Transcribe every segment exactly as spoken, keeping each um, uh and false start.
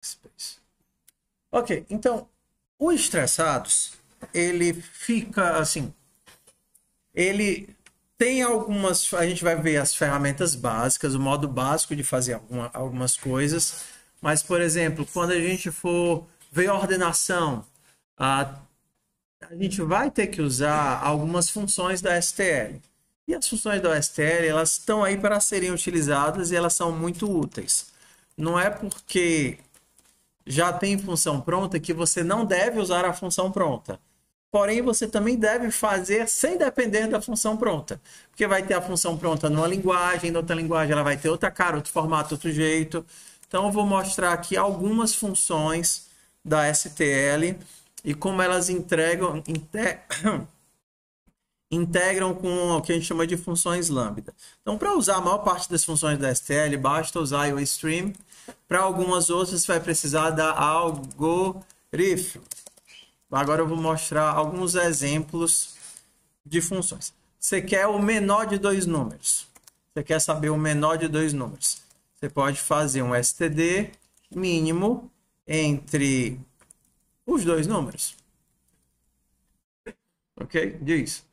Backspace. Ok, então, o estressados, ele fica assim, ele tem algumas, a gente vai ver as ferramentas básicas, o modo básico de fazer alguma, algumas coisas, mas, por exemplo, quando a gente for ver a ordenação, a, a gente vai ter que usar algumas funções da S T L. E as funções da S T L, elas estão aí para serem utilizadas e elas são muito úteis. Não é porque já tem função pronta que você não deve usar a função pronta. Porém, você também deve fazer sem depender da função pronta. Porque vai ter a função pronta numa linguagem, na outra linguagem ela vai ter outra cara, outro formato, outro jeito. Então, eu vou mostrar aqui algumas funções da S T L e como elas entregam, integram com o que a gente chama de funções lambda. Então, para usar a maior parte das funções da S T L, basta usar o stream. Para algumas outras, você vai precisar da algoritmo. Agora eu vou mostrar alguns exemplos de funções. Você quer o menor de dois números. Você quer saber o menor de dois números. Você pode fazer um S T D mínimo entre os dois números. Ok? Diz.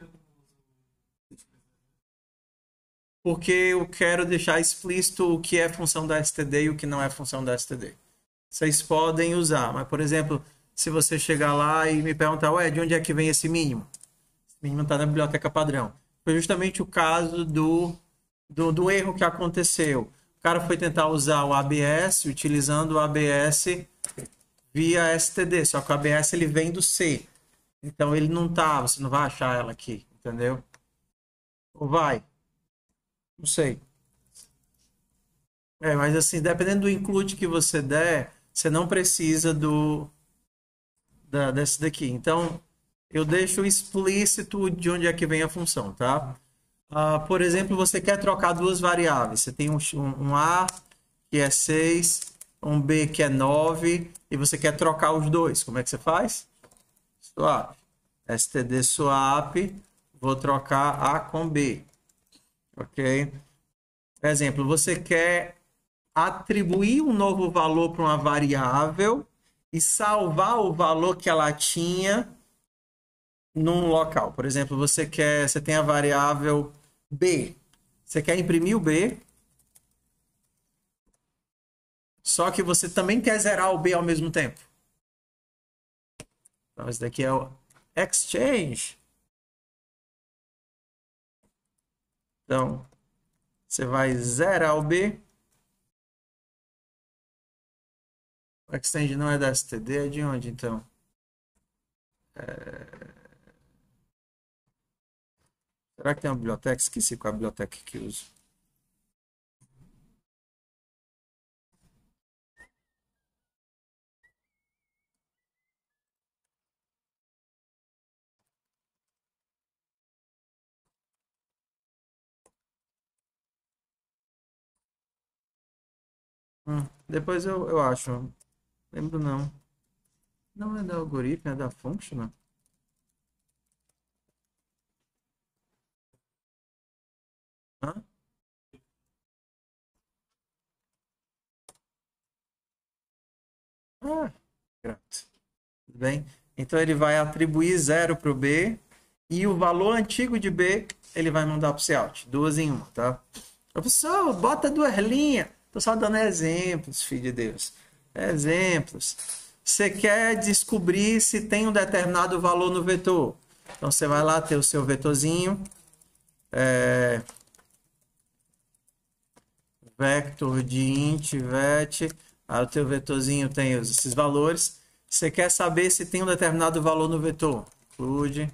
Porque eu quero deixar explícito o que é função da S T D e o que não é função da S T D. Vocês podem usar, mas, por exemplo, se você chegar lá e me perguntar, ué, de onde é que vem esse mínimo? Esse mínimo está na biblioteca padrão. Foi justamente o caso do, do, do erro que aconteceu. O cara foi tentar usar o A B S, utilizando o A B S via S T D, só que o A B S ele vem do C. Então ele não tá, você não vai achar ela aqui, entendeu? Ou vai? Não sei. É, mas assim, dependendo do include que você der, você não precisa do da, desse daqui. Então, eu deixo explícito de onde é que vem a função, tá? Ah, por exemplo, você quer trocar duas variáveis. Você tem um, um A que é seis, um B que é nove, e você quer trocar os dois. Como é que você faz? Swap. S T D swap. Vou trocar A com B. Ok? Exemplo, você quer atribuir um novo valor para uma variável e salvar o valor que ela tinha num local. Por exemplo, você quer, você tem a variável B. Você quer imprimir o B, só que você também quer zerar o B ao mesmo tempo. Então, esse daqui é o exchange. Então, você vai zerar o B. O exchange não é da S T D, é de onde então? É... Será que tem uma biblioteca? Esqueci qual é a biblioteca que uso. Hum, depois eu, eu acho. Lembro não. Não é da algoritmo, é da functional. Hã? Ah, pronto. Tudo bem? Então ele vai atribuir zero para o B e o valor antigo de B ele vai mandar para o Cout. Duas em uma, tá? Professor, bota duas linhas. Estou só dando exemplos, filho de Deus. Exemplos. Você quer descobrir se tem um determinado valor no vetor. Então você vai lá ter o seu vetorzinho. É... Vector de int, vet. Aí o teu vetorzinho tem esses valores. Você quer saber se tem um determinado valor no vetor. Include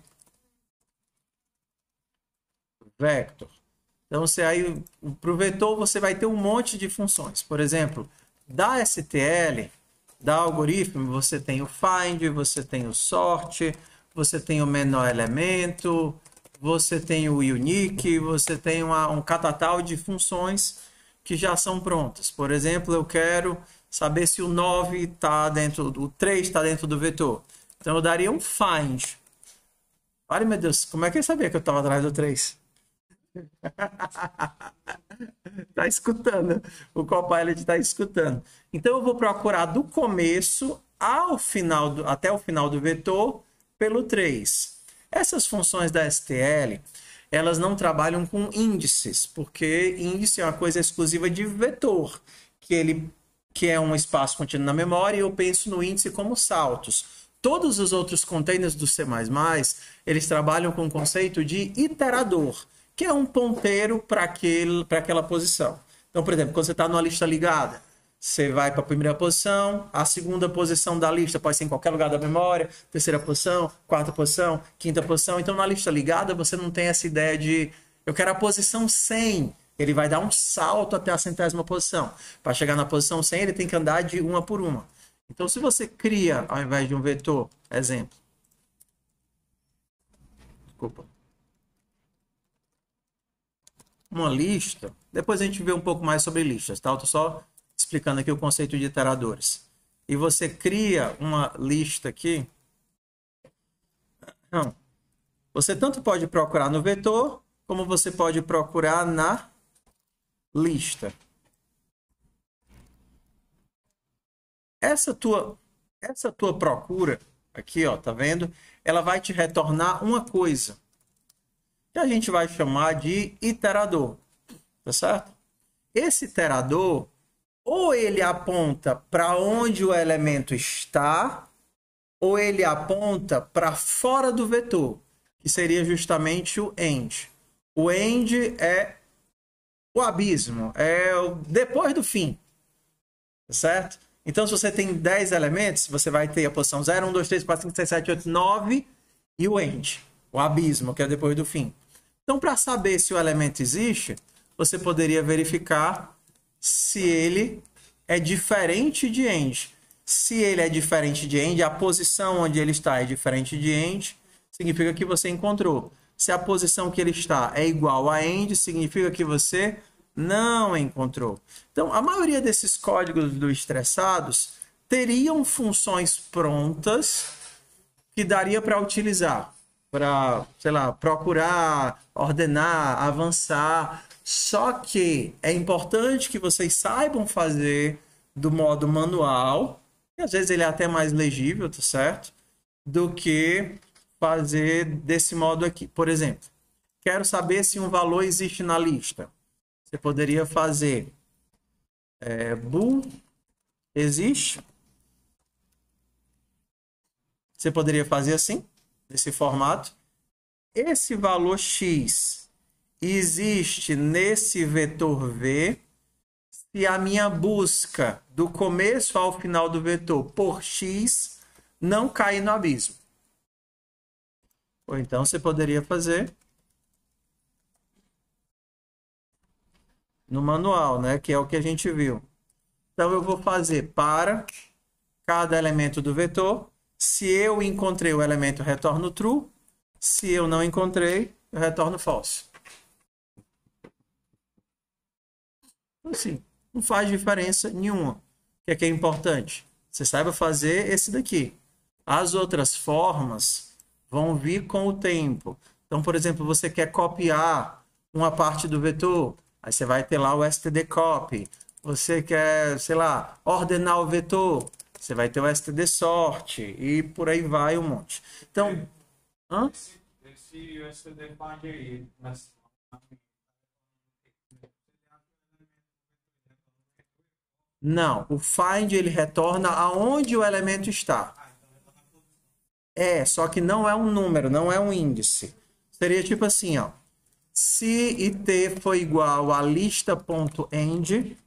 vector. Então, você aí, para o vetor, você vai ter um monte de funções. Por exemplo, da S T L, da algoritmo, você tem o find, você tem o sort, você tem o menor elemento, você tem o unique, você tem uma, um catatal de funções que já são prontas. Por exemplo, eu quero saber se o nove está dentro, o três está dentro do vetor. Então, eu daria um find. Olha, meu Deus, como é que eu sabia que eu estava atrás do três? Tá escutando. O Copilot está escutando. Então eu vou procurar do começo ao final do, até o final do vetor pelo três. Essas funções da S T L, elas não trabalham com índices, porque índice é uma coisa exclusiva de vetor, que ele que é um espaço contínuo na memória, e eu penso no índice como saltos. Todos os outros containers do C mais mais, eles trabalham com o conceito de iterador, que é um ponteiro para aquela posição. Então, por exemplo, quando você está numa lista ligada, você vai para a primeira posição, a segunda posição da lista pode ser em qualquer lugar da memória, terceira posição, quarta posição, quinta posição. Então, na lista ligada, você não tem essa ideia de eu quero a posição cem. Ele vai dar um salto até a centésima posição. Para chegar na posição cem, ele tem que andar de uma por uma. Então, se você cria, ao invés de um vetor, exemplo. Desculpa. Uma lista. Depois a gente vê um pouco mais sobre listas, tá? Eu estou só explicando aqui o conceito de iteradores. E você cria uma lista aqui. Não. Você tanto pode procurar no vetor, como você pode procurar na lista. Essa tua, essa tua procura aqui, ó, tá vendo? Ela vai te retornar uma coisa que a gente vai chamar de iterador, tá certo? Esse iterador, ou ele aponta para onde o elemento está, ou ele aponta para fora do vetor, que seria justamente o end. O end é o abismo, é o depois do fim, certo? Então, se você tem dez elementos, você vai ter a posição zero, um, dois, três, quatro, cinco, seis, sete, oito, nove e o end, o abismo, que é depois do fim. Então, para saber se o elemento existe, você poderia verificar se ele é diferente de end. Se ele é diferente de end, a posição onde ele está é diferente de end, significa que você encontrou. Se a posição que ele está é igual a end, significa que você não encontrou. Então, a maioria desses códigos do estressados teriam funções prontas que daria para utilizar, para, sei lá, procurar, ordenar, avançar. Só que é importante que vocês saibam fazer do modo manual, e às vezes ele é até mais legível, tá certo? Do que fazer desse modo aqui. Por exemplo, quero saber se um valor existe na lista. Você poderia fazer é, bool existe. Você poderia fazer assim, nesse formato. Esse valor x existe nesse vetor v se a minha busca do começo ao final do vetor por x não cair no abismo. Ou então você poderia fazer no manual, né? Que é o que a gente viu. Então eu vou fazer para cada elemento do vetor. Se eu encontrei o elemento, eu retorno true. Se eu não encontrei, eu retorno false. Assim, não faz diferença nenhuma. O que é que é importante? Você saiba fazer esse daqui. As outras formas vão vir com o tempo. Então, por exemplo, você quer copiar uma parte do vetor, aí você vai ter lá o stdcopy. Você quer, sei lá, ordenar o vetor, você vai ter o stdsort e por aí vai um monte. Então, hã? Esse, esse stdfind aí, mas... Não, o find ele retorna aonde o elemento está. É, só que não é um número, não é um índice. Seria tipo assim, ó. Se it for igual a lista.end,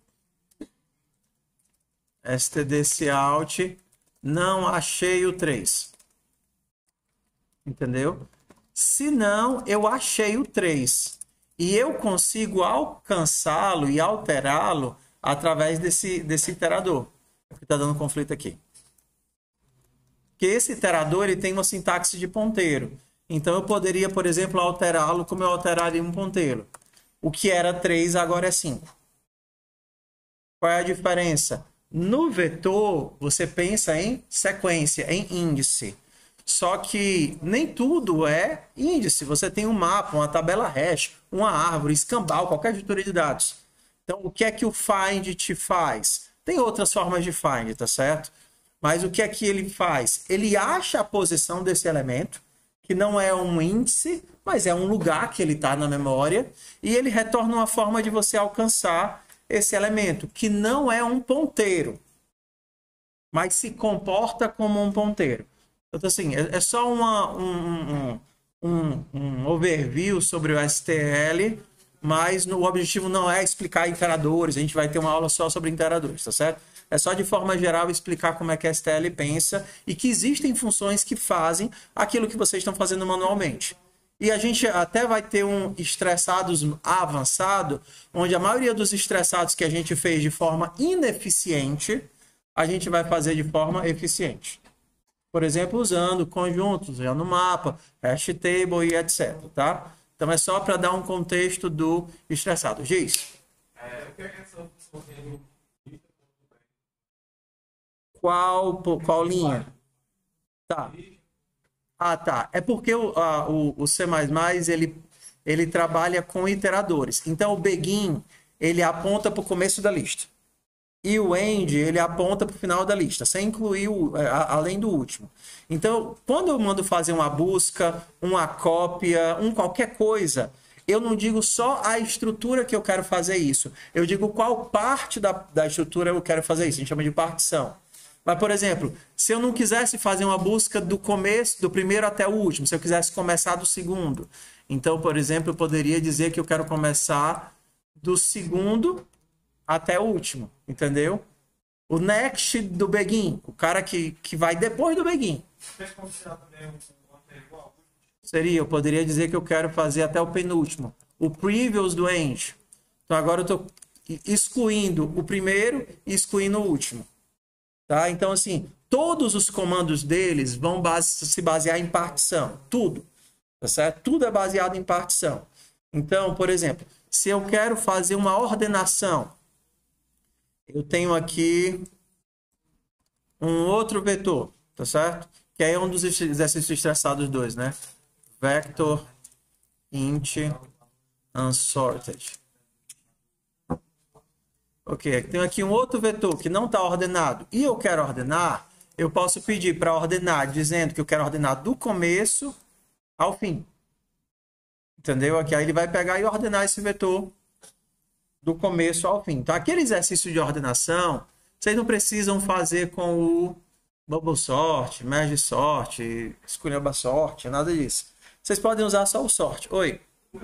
stdcout, não achei o três. Entendeu? Se não, eu achei o três. E eu consigo alcançá-lo e alterá-lo através desse, desse iterador. Está dando conflito aqui. Porque esse iterador ele tem uma sintaxe de ponteiro. Então eu poderia, por exemplo, alterá-lo como eu alteraria um ponteiro. O que era três agora é cinco. Qual é a diferença? No vetor, você pensa em sequência, em índice. Só que nem tudo é índice. Você tem um mapa, uma tabela hash, uma árvore, escambau, qualquer estrutura de dados. Então, o que é que o find te faz? Tem outras formas de find, tá certo? Mas o que é que ele faz? Ele acha a posição desse elemento, que não é um índice, mas é um lugar que ele está na memória, e ele retorna uma forma de você alcançar esse elemento, que não é um ponteiro, mas se comporta como um ponteiro. Então, assim, é, é só uma, um, um, um, um overview sobre o S T L, mas no, o objetivo não é explicar iteradores, a gente vai ter uma aula só sobre iteradores, tá certo? É só de forma geral explicar como é que a S T L pensa e que existem funções que fazem aquilo que vocês estão fazendo manualmente. E a gente até vai ter um estressados avançado, onde a maioria dos estressados que a gente fez de forma ineficiente, a gente vai fazer de forma eficiente. Por exemplo, usando conjuntos, usando mapa, hash table e etcétera. Tá? Então é só para dar um contexto do estressado. Giz. É, o que é essa função do Qual, qual linha? Tá. Ah, tá. É porque o, a, o, o C mais mais, ele, ele trabalha com iteradores. Então, o begin, ele aponta para o começo da lista. E o end, ele aponta para o final da lista, sem incluir o, a, além do último. Então, quando eu mando fazer uma busca, uma cópia, um qualquer coisa, eu não digo só a estrutura que eu quero fazer isso. Eu digo qual parte da, da estrutura eu quero fazer isso. A gente chama de partição. Mas, por exemplo, se eu não quisesse fazer uma busca do começo, do primeiro até o último, se eu quisesse começar do segundo, então, por exemplo, eu poderia dizer que eu quero começar do segundo até o último, entendeu? O next do begin, o cara que, que vai depois do begin. Seria, eu poderia dizer que eu quero fazer até o penúltimo. O previous do end. Então, agora eu estou excluindo o primeiro e excluindo o último. Tá? Então, assim, todos os comandos deles vão base, se basear em partição. Tudo. Tá certo? Tudo é baseado em partição. Então, por exemplo, se eu quero fazer uma ordenação, eu tenho aqui um outro vetor, tá certo? Que aí é um dos exercícios estressados dois, né? Vector int unsorted. Ok, tem aqui um outro vetor que não está ordenado e eu quero ordenar, eu posso pedir para ordenar dizendo que eu quero ordenar do começo ao fim. Entendeu? Aqui aí ele vai pegar e ordenar esse vetor do começo ao fim. Então, aquele exercício de ordenação, vocês não precisam fazer com o bubble sort, merge sort, escolhamba sort, nada disso. Vocês podem usar só o sort. Oi?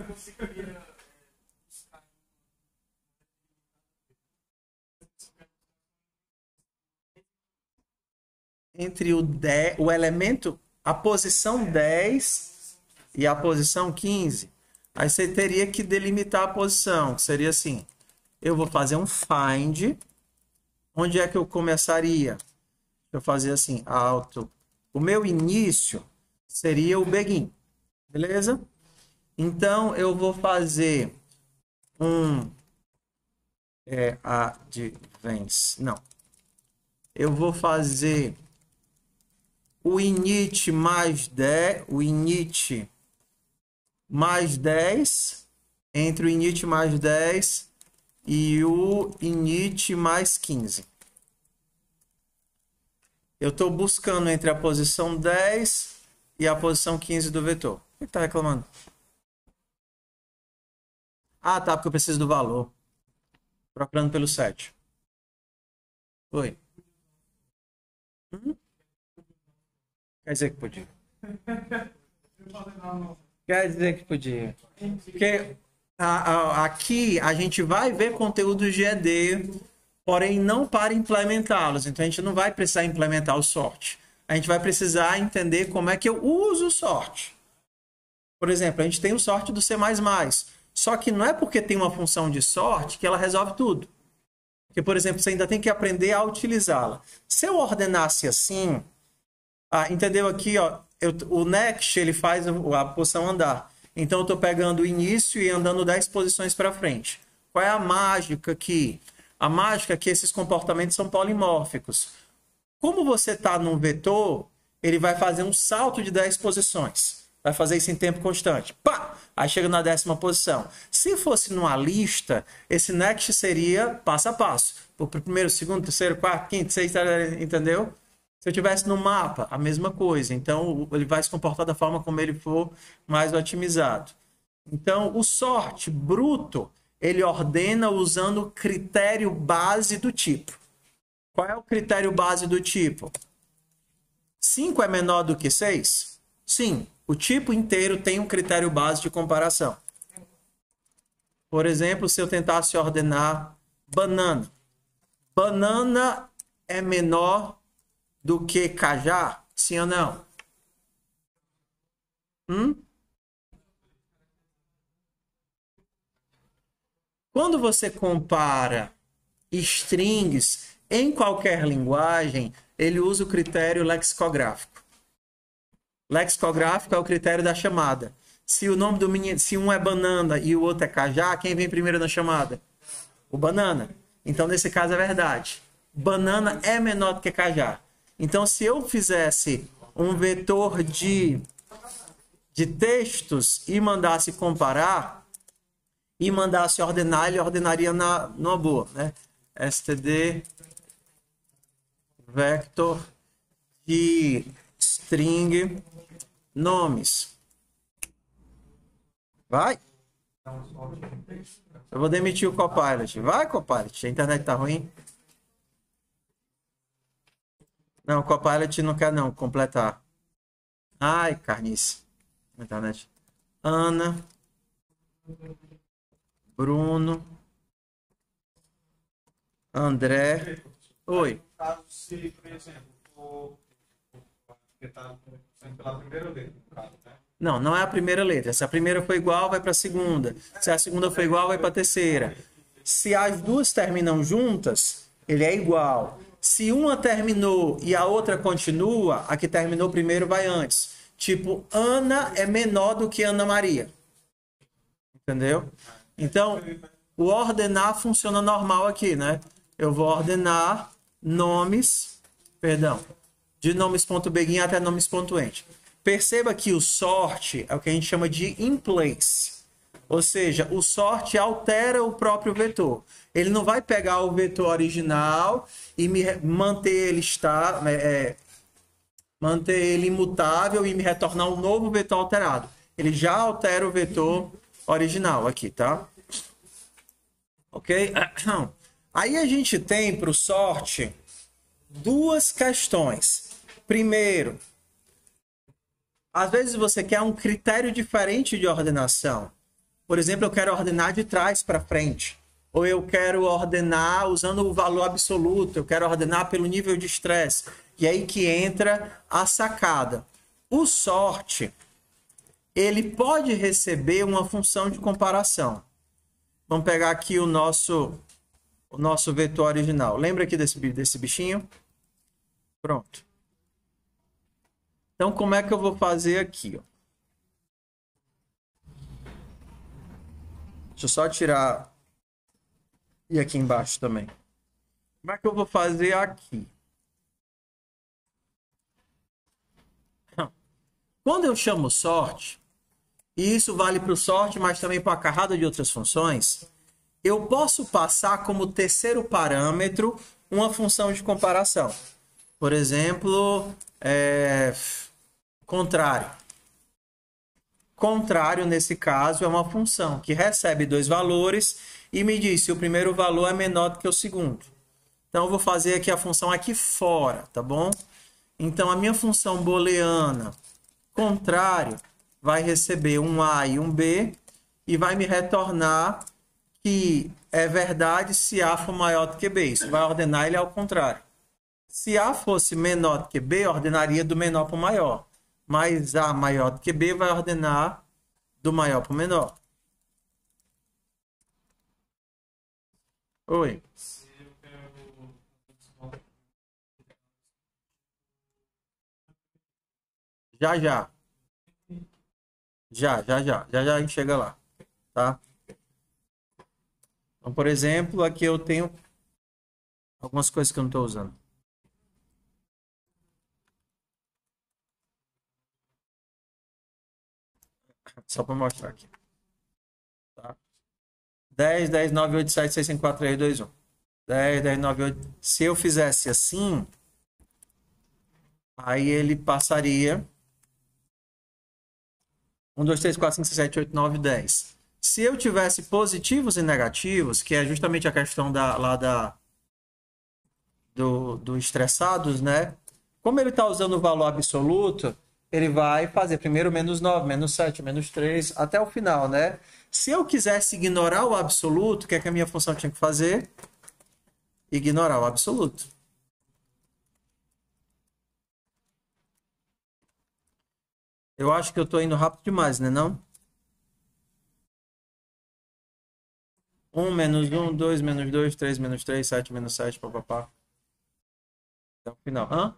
Entre o, dez, o elemento, a posição dez e a posição quinze. Aí você teria que delimitar a posição, que seria assim. Eu vou fazer um find. Onde é que eu começaria? Eu fazer assim, alto. O meu início seria o begin. Beleza? Então, eu vou fazer um é, advance. Não. Eu vou fazer o init mais dez, o init mais dez, entre o init mais dez e o init mais quinze. Eu estou buscando entre a posição dez e a posição quinze do vetor. O que está reclamando? Ah, tá, porque eu preciso do valor. Procurando pelo sete. Oi. Hum? Quer dizer que podia. Quer dizer que podia. Porque a, a, aqui a gente vai ver conteúdos de E D, porém não para implementá-los. Então a gente não vai precisar implementar o sort. A gente vai precisar entender como é que eu uso o sort. Por exemplo, a gente tem o sort do C mais mais. Só que não é porque tem uma função de sort que ela resolve tudo. Porque, por exemplo, você ainda tem que aprender a utilizá-la. Se eu ordenasse assim... Ah, entendeu aqui, ó, eu, o next ele faz a posição andar. Então eu estou pegando o início e andando dez posições para frente. Qual é a mágica aqui? A mágica é que esses comportamentos são polimórficos. Como você está num vetor, ele vai fazer um salto de dez posições. Vai fazer isso em tempo constante. Pá! Aí chega na décima posição. Se fosse numa lista, esse next seria passo a passo. O primeiro, segundo, terceiro, quarto, quinto, sexto, entendeu? Se eu tivesse no mapa, a mesma coisa. Então, ele vai se comportar da forma como ele for mais otimizado. Então, o sort bruto, ele ordena usando o critério base do tipo. Qual é o critério base do tipo? cinco é menor do que seis? Sim, o tipo inteiro tem um critério base de comparação. Por exemplo, se eu tentasse ordenar banana. Banana é menor do que cajá? Sim ou não? Hum? Quando você compara strings em qualquer linguagem, ele usa o critério lexicográfico. Lexicográfico é o critério da chamada. Se o nome do menino, se um é banana e o outro é cajá, quem vem primeiro na chamada? O banana. Então, nesse caso, é verdade. Banana é menor do que cajá. Então, se eu fizesse um vetor de, de textos e mandasse comparar, e mandasse ordenar, ele ordenaria na, numa boa, né? std vector de string nomes. Vai. Eu vou demitir o Copilot. Vai, Copilot. A internet tá ruim. Não, o Copilot não quer não completar. Ai, carnice. Internet. Ana. Bruno. André. Oi. Se, por exemplo, for afetado pela primeira letra, no caso, né? Não, não é a primeira letra. Se a primeira foi igual, vai para a segunda. Se a segunda foi igual, vai para a terceira. Se as duas terminam juntas, ele é igual. Se uma terminou e a outra continua, a que terminou primeiro vai antes. Tipo, Ana é menor do que Ana Maria. Entendeu? Então, o ordenar funciona normal aqui, né? Eu vou ordenar nomes, perdão, de nomes.begin até nomes.end. Perceba que o sort é o que a gente chama de in place. Ou seja, o sort altera o próprio vetor. Ele não vai pegar o vetor original e me manter ele está, é, manter ele imutável e me retornar um novo vetor alterado. Ele já altera o vetor original aqui, tá? Ok? Aí a gente tem para o sort duas questões. Primeiro, às vezes você quer um critério diferente de ordenação. Por exemplo, eu quero ordenar de trás para frente. Ou eu quero ordenar usando o valor absoluto. Eu quero ordenar pelo nível de estresse. E aí que entra a sacada. O sort, ele pode receber uma função de comparação. Vamos pegar aqui o nosso, o nosso vetor original. Lembra aqui desse, desse bichinho? Pronto. Então, como é que eu vou fazer aqui? Ó? Deixa eu só tirar... E aqui embaixo também. Como é que eu vou fazer aqui? Quando eu chamo sort, e isso vale para o sort, mas também para uma carrada de outras funções, eu posso passar como terceiro parâmetro uma função de comparação. Por exemplo, é... contrário. Contrário, nesse caso, é uma função que recebe dois valores e me diz se o primeiro valor é menor do que o segundo. Então, eu vou fazer aqui a função aqui fora, tá bom? Então, a minha função booleana contrário vai receber um A e um B e vai me retornar que é verdade se A for maior do que B. Isso vai ordenar ele ao contrário. Se A fosse menor do que B, ordenaria do menor para o maior. Mas A maior do que B vai ordenar do maior para o menor. Oi. Já, já. Já, já, já. Já, já a gente chega lá. Tá? Então, por exemplo, aqui eu tenho algumas coisas que eu não estou usando. Só para mostrar aqui. Tá? dez, dez, nove, oito, sete, seis, cinco, quatro, três, dois, um. dez, dez, nove, oito. Se eu fizesse assim, aí ele passaria um, dois, três, quatro, cinco, seis, sete, oito, nove, dez. Se eu tivesse positivos e negativos, que é justamente a questão da, lá da, do, do estressados, né? Como ele está usando o valor absoluto, ele vai fazer primeiro menos nove, menos sete, menos três, até o final, né? Se eu quisesse ignorar o absoluto, o que é que a minha função tinha que fazer? Ignorar o absoluto. Eu acho que eu estou indo rápido demais, né não? um menos um, dois menos dois, três menos três, sete menos sete, papapá. Até o final. Hã?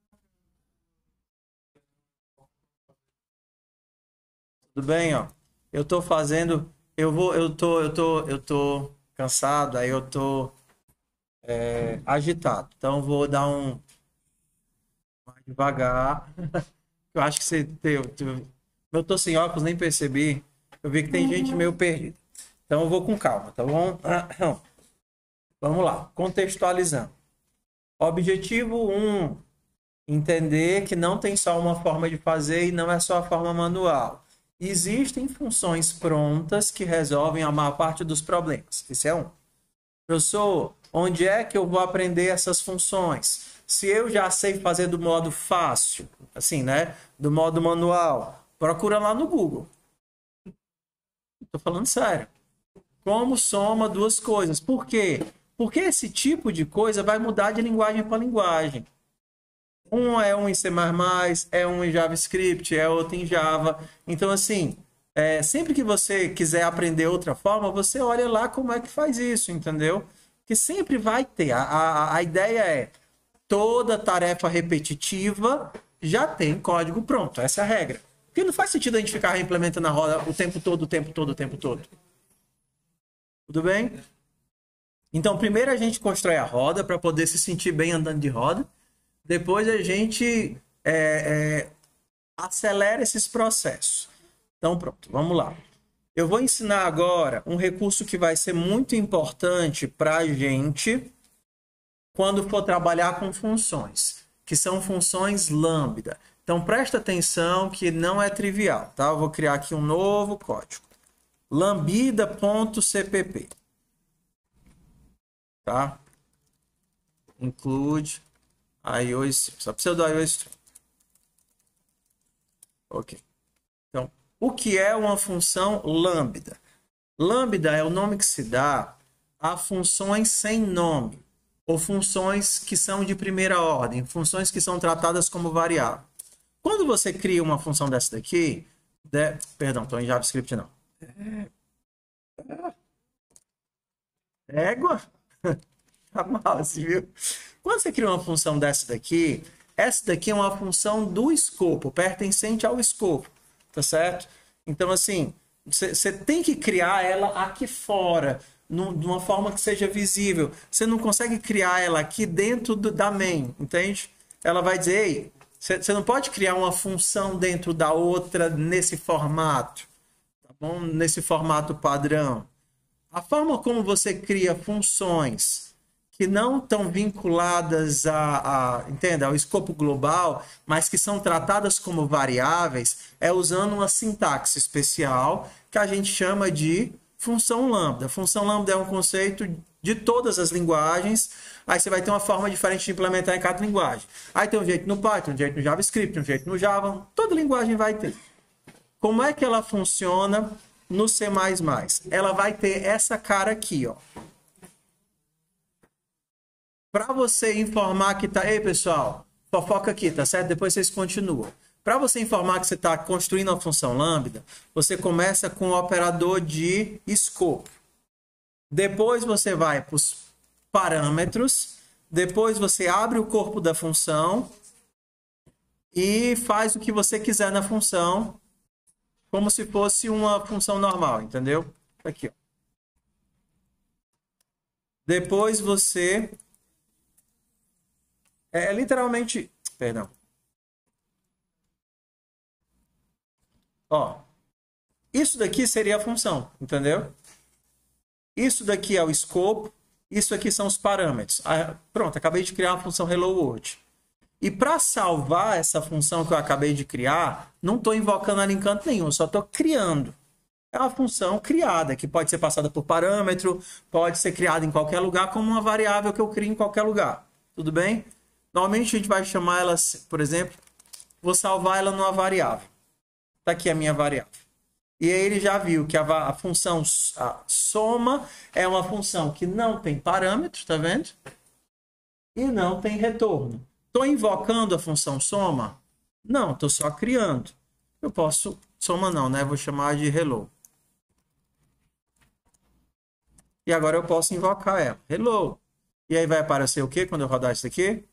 Tudo bem, ó. Eu tô fazendo, eu vou, eu tô, eu tô, eu tô cansado, aí eu tô é, agitado. Então eu vou dar um mais devagar. Eu acho que você teu, teu, eu tô sem óculos, nem percebi. Eu vi que tem gente meio perdida. Então eu vou com calma, tá bom? Vamos lá, contextualizando. Objetivo um, entender que não tem só uma forma de fazer e não é só a forma manual. Existem funções prontas que resolvem a maior parte dos problemas. Esse é um. Professor, onde é que eu vou aprender essas funções? Se eu já sei fazer do modo fácil, assim, né? Do modo manual, procura lá no Google. Estou falando sério. Como soma duas coisas. Por quê? Porque esse tipo de coisa vai mudar de linguagem para linguagem. Um é um em C mais mais, é um em JavaScript, é outro em Java. Então, assim, é, sempre que você quiser aprender outra forma, você olha lá como é que faz isso, entendeu? Que sempre vai ter. A, a, a ideia é toda tarefa repetitiva já tem código pronto. Essa é a regra. Porque não faz sentido a gente ficar reimplementando a roda o tempo todo, o tempo todo, o tempo todo. Tudo bem? Então, primeiro a gente constrói a roda para poder se sentir bem andando de roda. Depois a gente é, é, acelera esses processos. Então, pronto, vamos lá. Eu vou ensinar agora um recurso que vai ser muito importante para a gente quando for trabalhar com funções, que são funções lambda. Então, presta atenção que não é trivial, tá? Eu vou criar aqui um novo código. lambda.cpp. Tá? Include iOS, só precisa do iOS. Ok. Então, o que é uma função lambda? Lambda é o nome que se dá a funções sem nome, ou funções que são de primeira ordem, funções que são tratadas como variável. Quando você cria uma função dessa daqui, de... perdão, estou em JavaScript não. Égua? Tá mal assim, viu? Quando você cria uma função dessa daqui, essa daqui é uma função do escopo, pertencente ao escopo, tá certo? Então, assim, você tem que criar ela aqui fora, num, de uma forma que seja visível. Você não consegue criar ela aqui dentro do, da main, entende? Ela vai dizer, ei, você não pode criar uma função dentro da outra nesse formato, tá bom? Nesse formato padrão. A forma como você cria funções que não estão vinculadas a, a, entenda, ao escopo global, mas que são tratadas como variáveis, é usando uma sintaxe especial que a gente chama de função lambda. Função lambda é um conceito de todas as linguagens, aí você vai ter uma forma diferente de implementar em cada linguagem. Aí tem um jeito no Python, um jeito no JavaScript, um jeito no Java, toda linguagem vai ter. Como é que ela funciona no C mais mais? Ela vai ter essa cara aqui, ó. Para você informar que tá... Ei, pessoal, fofoca aqui, tá certo? Depois vocês continuam. Para você informar que você está construindo a função lambda, você começa com o operador de escopo. Depois você vai para os parâmetros. Depois você abre o corpo da função e faz o que você quiser na função, como se fosse uma função normal, entendeu? Aqui, ó. Depois você... É, é literalmente... Perdão. Ó. Isso daqui seria a função, entendeu? Isso daqui é o escopo, isso aqui são os parâmetros. Ah, pronto, acabei de criar uma função Hello World. E para salvar essa função que eu acabei de criar, não estou invocando ela em canto nenhum, só estou criando. É uma função criada, que pode ser passada por parâmetro, pode ser criada em qualquer lugar, como uma variável que eu crio em qualquer lugar. Tudo bem? Normalmente a gente vai chamar ela, por exemplo, vou salvar ela numa variável. Está aqui a minha variável. E aí ele já viu que a, a função a soma é uma função que não tem parâmetro, tá vendo? E não tem retorno. Estou invocando a função soma? Não, estou só criando. Eu posso... Soma não, né? Vou chamar de hello. E agora eu posso invocar ela. Hello. E aí vai aparecer o quê quando eu rodar isso aqui?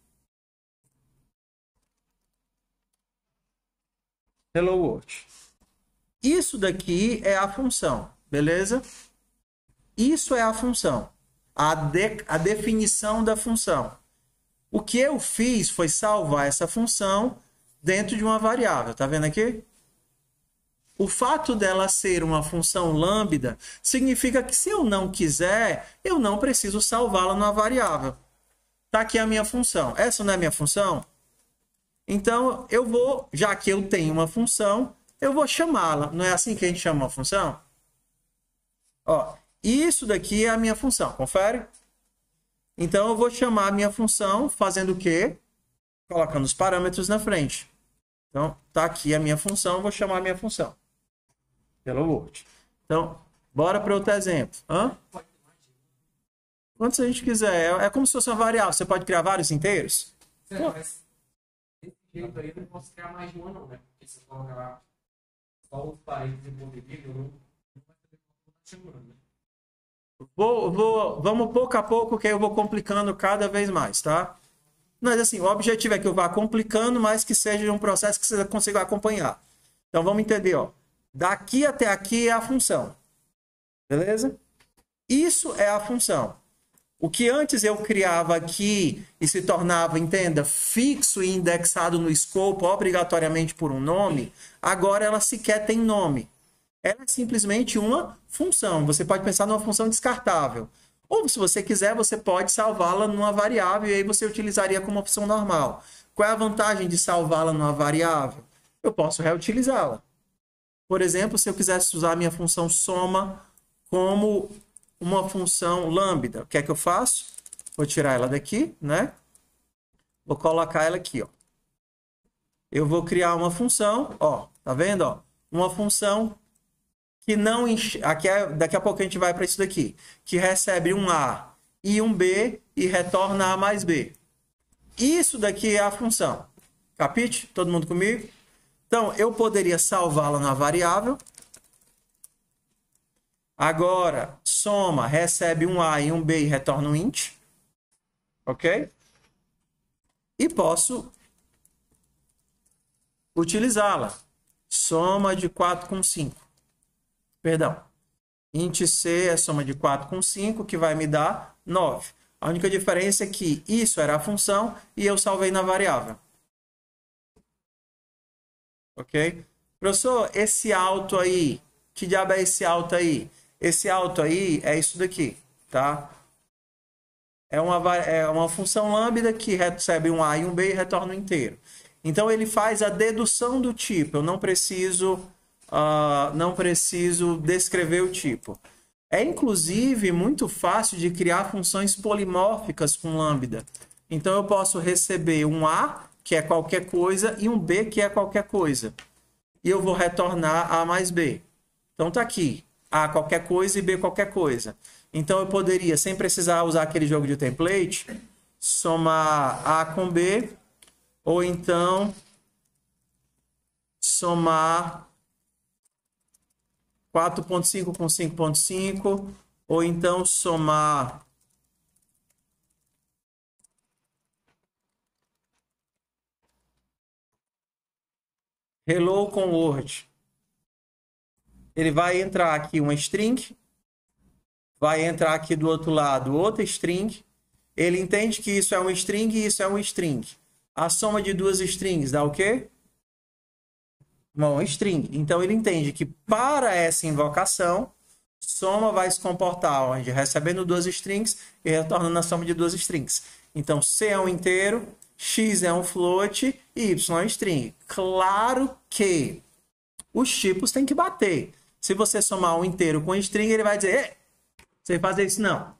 Hello World. Isso daqui é a função, beleza? Isso é a função. A, de, a definição da função. O que eu fiz foi salvar essa função dentro de uma variável. Tá vendo aqui? O fato dela ser uma função lambda significa que se eu não quiser, eu não preciso salvá-la numa variável. Tá aqui a minha função. Essa não é a minha função? Então, eu vou, já que eu tenho uma função, eu vou chamá-la. Não é assim que a gente chama uma função? Ó, isso daqui é a minha função. Confere? Então, eu vou chamar a minha função fazendo o quê? Colocando os parâmetros na frente. Então, tá aqui a minha função, eu vou chamar a minha função. Hello World. Então, bora para outro exemplo. Hã? Quantos a gente quiser. É, é como se fosse uma variável. Você pode criar vários inteiros? Certo, mas desse jeito aí eu não posso criar mais de uma não, né? Porque se eu colocar só os parênteses em ponto de vírgula, eu não, não vai saber como tá chamando, né? Vou, vou, vamos pouco a pouco, que aí eu vou complicando cada vez mais, tá? Mas assim, o objetivo é que eu vá complicando, mas que seja um processo que você consiga acompanhar. Então vamos entender, ó. Daqui até aqui é a função. Beleza? Isso é a função. O que antes eu criava aqui e se tornava, entenda, fixo e indexado no escopo, obrigatoriamente por um nome, agora ela sequer tem nome. Ela é simplesmente uma função. Você pode pensar numa função descartável. Ou, se você quiser, você pode salvá-la numa variável e aí você utilizaria como opção normal. Qual é a vantagem de salvá-la numa variável? Eu posso reutilizá-la. Por exemplo, se eu quisesse usar a minha função soma como uma função lambda, o que é que eu faço? Vou tirar ela daqui, né? Vou colocar ela aqui, ó. Eu vou criar uma função, ó, tá vendo, ó? Uma função que não enche... aqui é... daqui a pouco a gente vai para isso daqui, que recebe um A e um B e retorna A mais B. Isso daqui é a função. Capite? Todo mundo comigo? Então, eu poderia salvá-la na variável. Agora, soma, recebe um A e um B e retorna um int. Ok? E posso utilizá-la. Soma de quatro com cinco. Perdão. Int C é soma de quatro com cinco, que vai me dar nove. A única diferença é que isso era a função e eu salvei na variável. Ok? Professor, esse alto aí, que diabo é esse alto aí? Esse alto aí é isso daqui, tá? É uma, é uma função lambda que recebe um A e um B e retorna um inteiro. Então, ele faz a dedução do tipo. Eu não preciso, uh, não preciso descrever o tipo. É, inclusive, muito fácil de criar funções polimórficas com lambda. Então, eu posso receber um A, que é qualquer coisa, e um B, que é qualquer coisa. E eu vou retornar A mais B. Então, tá aqui. A qualquer coisa e B qualquer coisa. Então, eu poderia, sem precisar usar aquele jogo de template, somar A com B, ou então somar quatro ponto cinco com cinco ponto cinco, ou então somar hello com Word. Ele vai entrar aqui uma string, vai entrar aqui do outro lado outra string. Ele entende que isso é um string e isso é um string. A soma de duas strings dá o quê? uma string. Então ele entende que para essa invocação, soma vai se comportar onde recebendo duas strings e retornando a soma de duas strings. Então C é um inteiro, X é um float e Y é um string. Claro que os tipos têm que bater. Se você somar um inteiro com string, ele vai dizer, ei, você vai fazer isso não.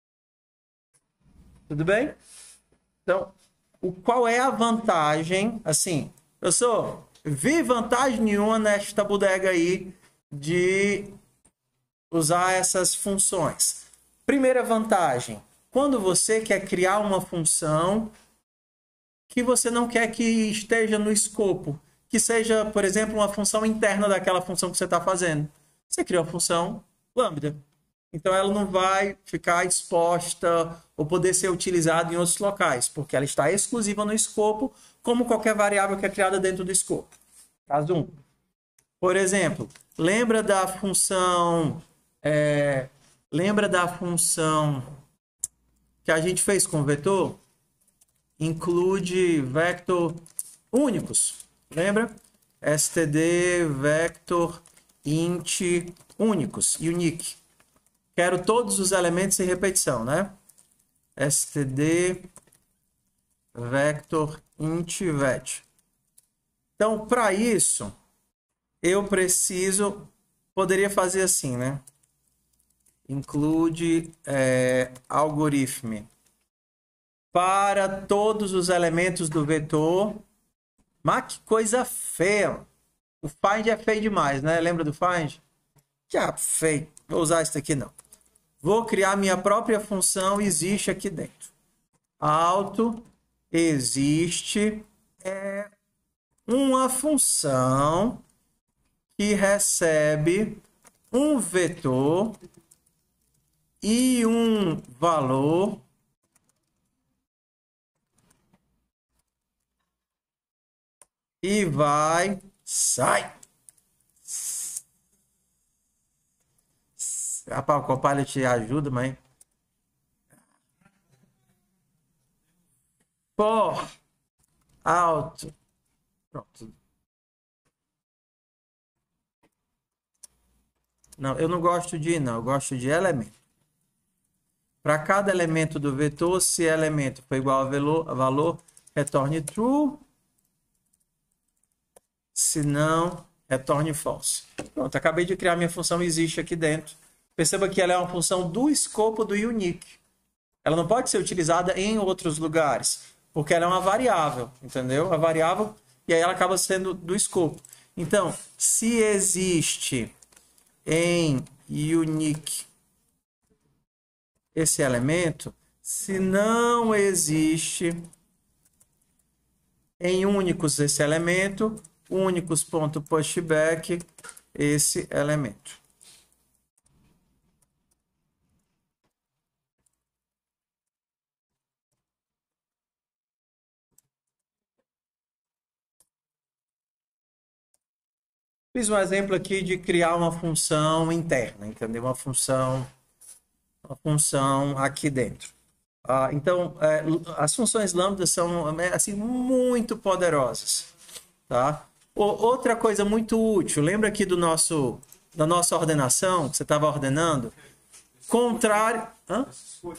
Tudo bem? Então, o, qual é a vantagem? Assim, eu sou, vi vantagem nenhuma nesta bodega aí de usar essas funções. Primeira vantagem, quando você quer criar uma função que você não quer que esteja no escopo, que seja, por exemplo, uma função interna daquela função que você está fazendo. Você cria uma função lambda. Então, ela não vai ficar exposta ou poder ser utilizada em outros locais, porque ela está exclusiva no escopo, como qualquer variável que é criada dentro do escopo. Caso um. Por exemplo, lembra da função... É, lembra da função que a gente fez com o vetor? Include vector únicos. Lembra? std vector int únicos, unique. Quero todos os elementos em repetição, né? std vector int vet. Então, para isso, eu preciso, poderia fazer assim, né? Include é, algoritmo para todos os elementos do vetor. Mas que coisa feia. O find é feio demais, né? Lembra do find? Que ah, feio. Vou usar isso aqui não. Vou criar minha própria função, existe aqui dentro. Auto existe é uma função que recebe um vetor e um valor e vai, sai. Rapaz, o Copilot ajuda, mas... For, alto. Pronto. Não, eu não gosto de não, eu gosto de elemento. Para cada elemento do vetor, se elemento for igual a valor, a valor, retorne true. Se não, retorne false. Pronto, acabei de criar minha função existe aqui dentro. Perceba que ela é uma função do escopo do unique. Ela não pode ser utilizada em outros lugares, porque ela é uma variável, entendeu? A variável, e aí ela acaba sendo do escopo. Então, se existe em unique esse elemento, se não existe em únicos esse elemento, únicos.pushback esse elemento. Fiz um exemplo aqui de criar uma função interna, entendeu? Uma função, uma função aqui dentro. Ah, então, é, as funções lambda são assim, muito poderosas, tá? O, outra coisa muito útil, lembra aqui do nosso, da nossa ordenação, que você estava ordenando? Contrário... Hã?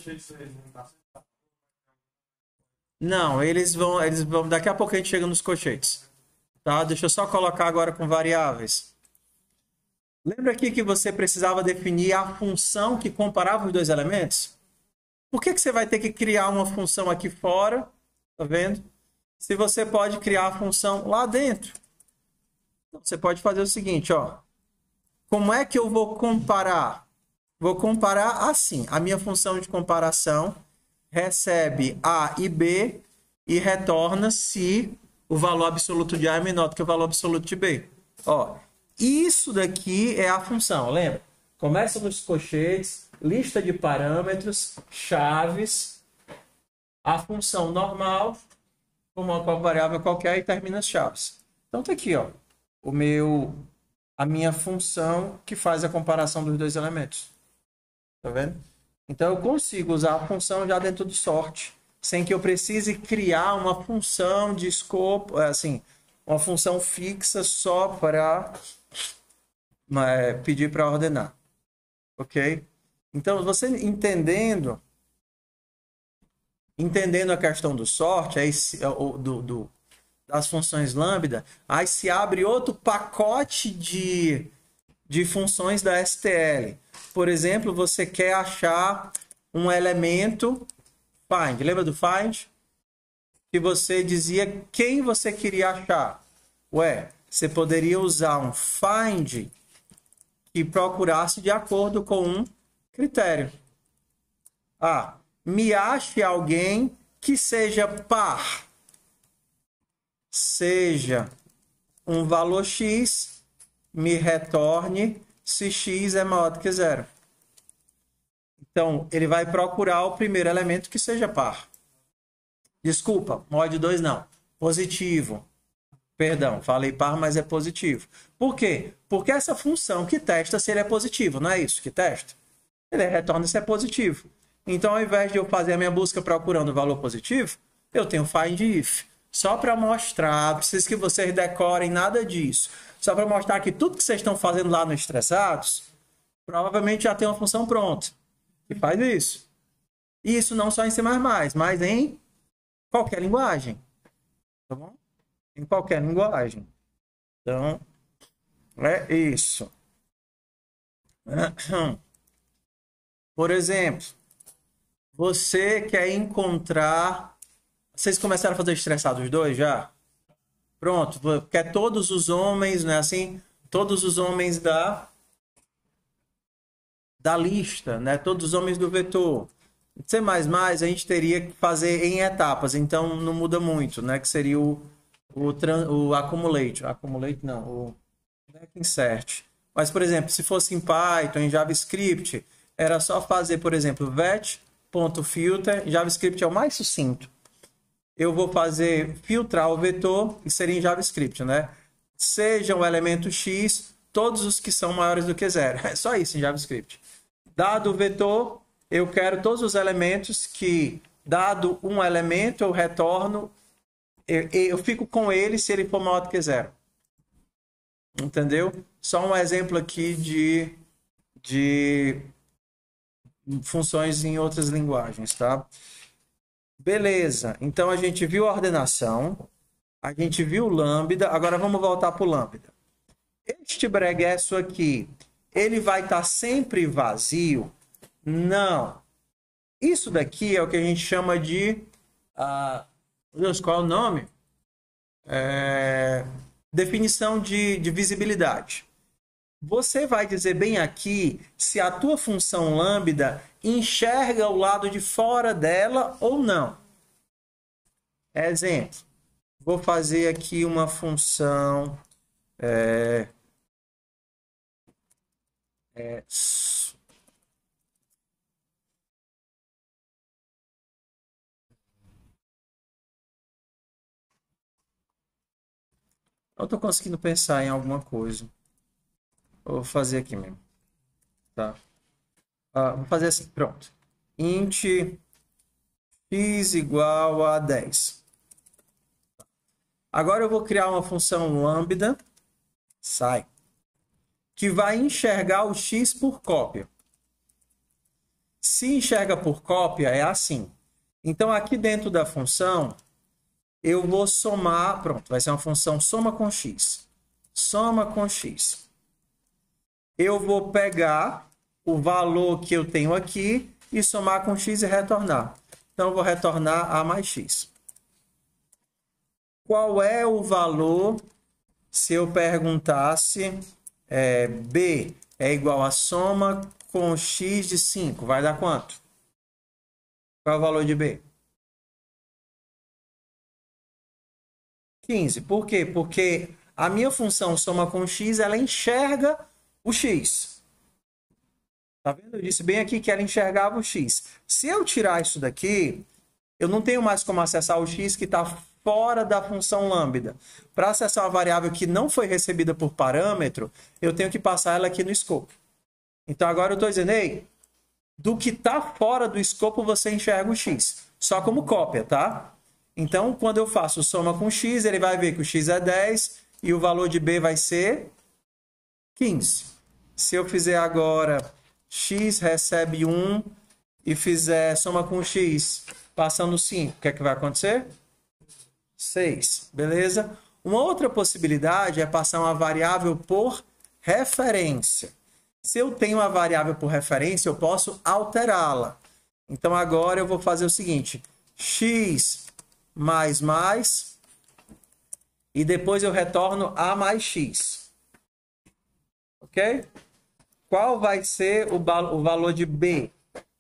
Não, eles vão, eles vão... Daqui a pouco a gente chega nos colchetes. Tá? Deixa eu só colocar agora com variáveis. Lembra aqui que você precisava definir a função que comparava os dois elementos? Por que que você vai ter que criar uma função aqui fora? Tá vendo? Se você pode criar a função lá dentro. Então, você pode fazer o seguinte, ó. Como é que eu vou comparar? Vou comparar assim. A minha função de comparação recebe A e B e retorna se o valor absoluto de A é menor do que o valor absoluto de B. Ó, isso daqui é a função, lembra? Começa nos colchetes, lista de parâmetros, chaves, a função normal, uma variável qualquer e termina as chaves. Então tá aqui, ó, o meu, a minha função que faz a comparação dos dois elementos. Tá vendo? Então eu consigo usar a função já dentro do sort, sem que eu precise criar uma função de escopo, assim, uma função fixa só para é, pedir para ordenar. Ok? Então, você entendendo, entendendo a questão do sort, aí, do, do, das funções lambda, aí se abre outro pacote de, de funções da S T L. Por exemplo, você quer achar um elemento find. Lembra do find? Que você dizia quem você queria achar. Ué, você poderia usar um find que procurasse de acordo com um critério. Ah, me ache alguém que seja par. Seja um valor x, me retorne se x é maior do que zero. Então, ele vai procurar o primeiro elemento que seja par. Desculpa, mod dois não. Positivo. Perdão, falei par, mas é positivo. Por quê? Porque essa função que testa se ele é positivo, não é isso que testa? Ele retorna se é positivo. Então, ao invés de eu fazer a minha busca procurando o valor positivo, eu tenho find if. Só para mostrar, preciso que vocês decorem nada disso. Só para mostrar que tudo que vocês estão fazendo lá no Estressados, provavelmente já tem uma função pronta. Que faz isso. E isso não só em C mais mais, mas em qualquer linguagem. Tá bom? Em qualquer linguagem. Então, é isso. Por exemplo, você quer encontrar... Vocês começaram a fazer Estressados dois já? Pronto. Quer todos os homens, né? Assim, todos os homens da, da lista, né? Todos os homens do vetor. C mais mais, a gente teria que fazer em etapas, então não muda muito, né? Que seria o, o, o accumulate. Accumulate não, o insert. Mas, por exemplo, se fosse em Python, em JavaScript, era só fazer, por exemplo, vet.filter. JavaScript é o mais sucinto. Eu vou fazer filtrar o vetor, que seria em JavaScript, né? Seja o elemento x, todos os que são maiores do que zero. É só isso em JavaScript. Dado o vetor, eu quero todos os elementos que, dado um elemento, eu retorno, eu, eu fico com ele se ele for maior do que zero. Entendeu? Só um exemplo aqui de, de funções em outras linguagens, tá? Beleza, então a gente viu a ordenação, a gente viu o lambda, agora vamos voltar para o lambda. Este breguesso aqui, ele vai estar sempre vazio? Não. Isso daqui é o que a gente chama de... Uh, Deus, qual é o nome? É, definição de, de visibilidade. Você vai dizer bem aqui se a tua função lambda enxerga o lado de fora dela ou não. Exemplo. Vou fazer aqui uma função... É, é, eu estou conseguindo pensar em alguma coisa. Vou fazer aqui mesmo. Tá? Ah, vou fazer assim, pronto. Int x igual a dez. Agora eu vou criar uma função lambda, sai, que vai enxergar o x por cópia. Se enxerga por cópia, é assim. Então, aqui dentro da função, eu vou somar, pronto, vai ser uma função soma com x. Soma com x. Eu vou pegar o valor que eu tenho aqui e somar com x e retornar. Então, eu vou retornar a mais x. Qual é o valor se eu perguntasse é, b é igual a soma com x de cinco? Vai dar quanto? Qual é o valor de b? quinze. Por quê? Porque a minha função soma com x, ela enxerga o x. Tá vendo? Eu disse bem aqui que ela enxergava o x. Se eu tirar isso daqui, eu não tenho mais como acessar o x que está fora da função lambda. Para acessar uma variável que não foi recebida por parâmetro, eu tenho que passar ela aqui no escopo. Então agora eu estou dizendo, ei, do que está fora do escopo você enxerga o x. Só como cópia, tá? Então, quando eu faço soma com x, ele vai ver que o x é dez e o valor de b vai ser quinze. Se eu fizer agora x recebe um e fizer soma com x passando cinco, o que é que vai acontecer? seis, beleza? Uma outra possibilidade é passar uma variável por referência. Se eu tenho uma variável por referência, eu posso alterá-la. Então, agora eu vou fazer o seguinte, x mais mais, e depois eu retorno a mais x. Ok? Qual vai ser o, o valor de b?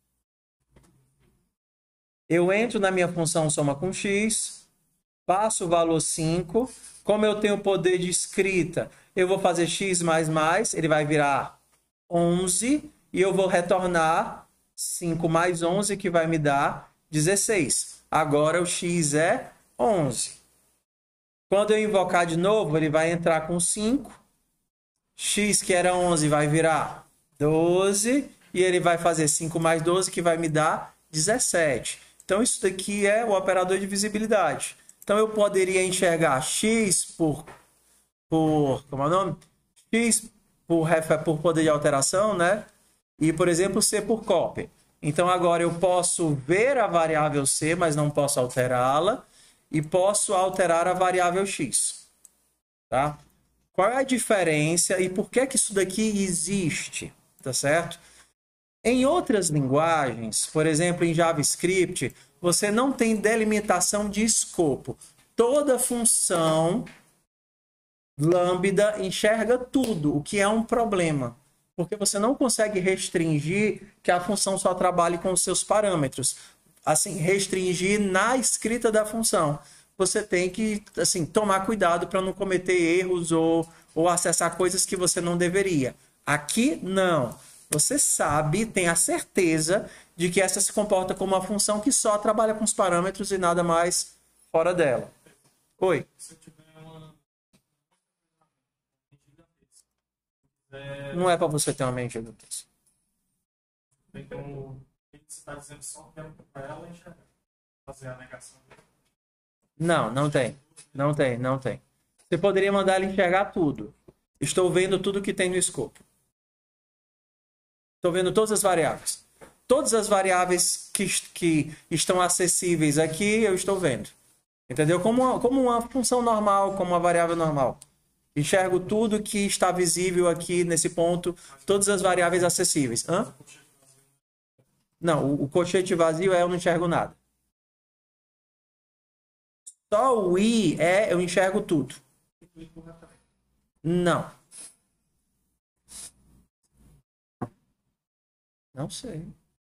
Eu entro na minha função soma com x, passo o valor cinco. Como eu tenho poder de escrita, eu vou fazer x mais mais, ele vai virar onze, e eu vou retornar cinco mais onze, que vai me dar dezesseis. Agora o x é onze. Quando eu invocar de novo, ele vai entrar com cinco. X, que era onze, vai virar doze. E ele vai fazer cinco mais doze, que vai me dar dezessete. Então, isso daqui é o operador de visibilidade. Então, eu poderia enxergar x por... por como é o nome? X por, por poder de alteração, né? E, por exemplo, c por cópia. Então, agora eu posso ver a variável c, mas não posso alterá-la. E posso alterar a variável x. Tá? Qual é a diferença e por que que isso daqui existe? Tá certo? Em outras linguagens, por exemplo, em JavaScript, você não tem delimitação de escopo. Toda função lambda enxerga tudo, o que é um problema. Porque você não consegue restringir que a função só trabalhe com os seus parâmetros. Assim, restringir na escrita da função. Você tem que assim, tomar cuidado para não cometer erros ou, ou acessar coisas que você não deveria. Aqui, não. Você sabe, tem a certeza de que essa se comporta como uma função que só trabalha com os parâmetros e nada mais fora dela. Oi. É... Não é para você ter uma mente do texto. Então, você está dizendo só que é para ela enxergar, fazer a negação dele. Não, não tem. Não tem, não tem. Você poderia mandar ele enxergar tudo. Estou vendo tudo que tem no escopo. Estou vendo todas as variáveis. Todas as variáveis que, que estão acessíveis aqui, eu estou vendo. Entendeu? Como uma, como uma função normal, como uma variável normal. Enxergo tudo que está visível aqui nesse ponto, todas as variáveis acessíveis. Hã? Não, o, o colchete vazio é eu não enxergo nada. Só o i é eu enxergo tudo. Não. Não sei.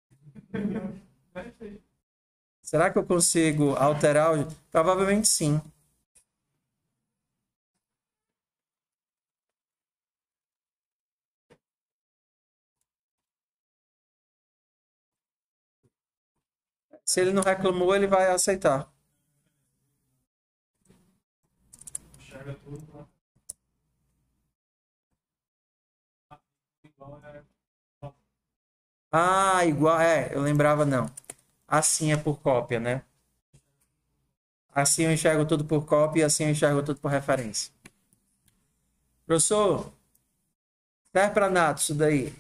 Será que eu consigo alterar? O... Provavelmente sim. Se ele não reclamou, ele vai aceitar. Enxerga tudo. Ah, igual. É, eu lembrava não. Assim é por cópia, né? Assim eu enxergo tudo por cópia e assim eu enxergo tudo por referência. Professor, serve para nada isso daí.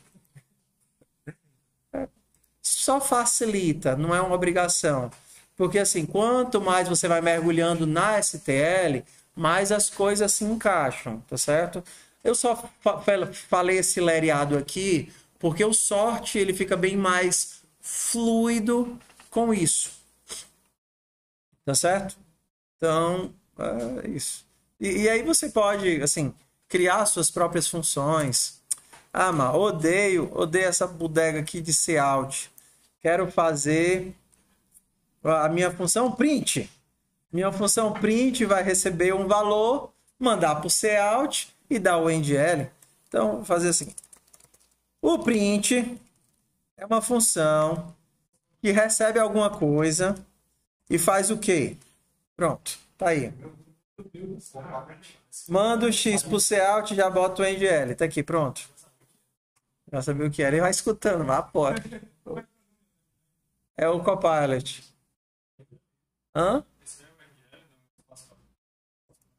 Só facilita, não é uma obrigação. Porque assim, quanto mais você vai mergulhando na S T L, mais as coisas se encaixam, tá certo? Eu só fa falei esse lereado aqui porque o sort ele fica bem mais fluido com isso. Tá certo? Então, é isso. E, e aí você pode, assim, criar suas próprias funções. Ah, mas odeio, odeio essa bodega aqui de cout. Quero fazer a minha função print. Minha função print vai receber um valor, mandar para o cout e dar o endl. Então, vou fazer assim. O print é uma função que recebe alguma coisa e faz o quê? Pronto, tá aí. Manda o x para o cout e já bota o endl. Tá aqui, pronto. Já sabia o que era. Ele vai escutando, mas pode. É o Copilot. Hã?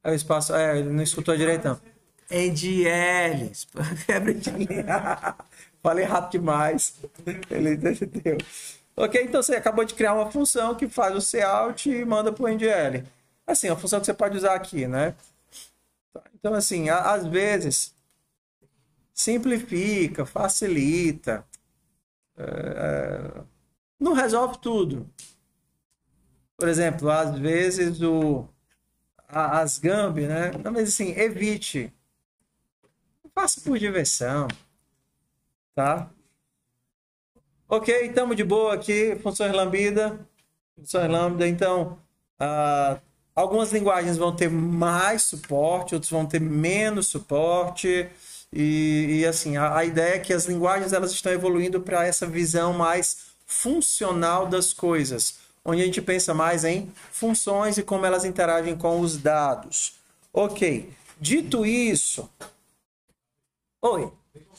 É o espaço. É, ele não escutou direito, não. N D L. Quebra de linha. Falei rápido demais. Ele entendeu. Ok, então você acabou de criar uma função que faz o cout e manda para o N D L. Assim, a função que você pode usar aqui, né? Então, assim, a, às vezes, simplifica, facilita. É, não resolve tudo. Por exemplo, às vezes o, a, as Gambi, né? Não, mas assim, evite. Faça por diversão. Tá? Ok, estamos de boa aqui. Funções lambda. Funções lambda. Então, ah, algumas linguagens vão ter mais suporte, outras vão ter menos suporte. E, e assim, a, a ideia é que as linguagens elas estão evoluindo para essa visão mais funcional das coisas, onde a gente pensa mais em funções e como elas interagem com os dados. Ok, dito isso... Oi.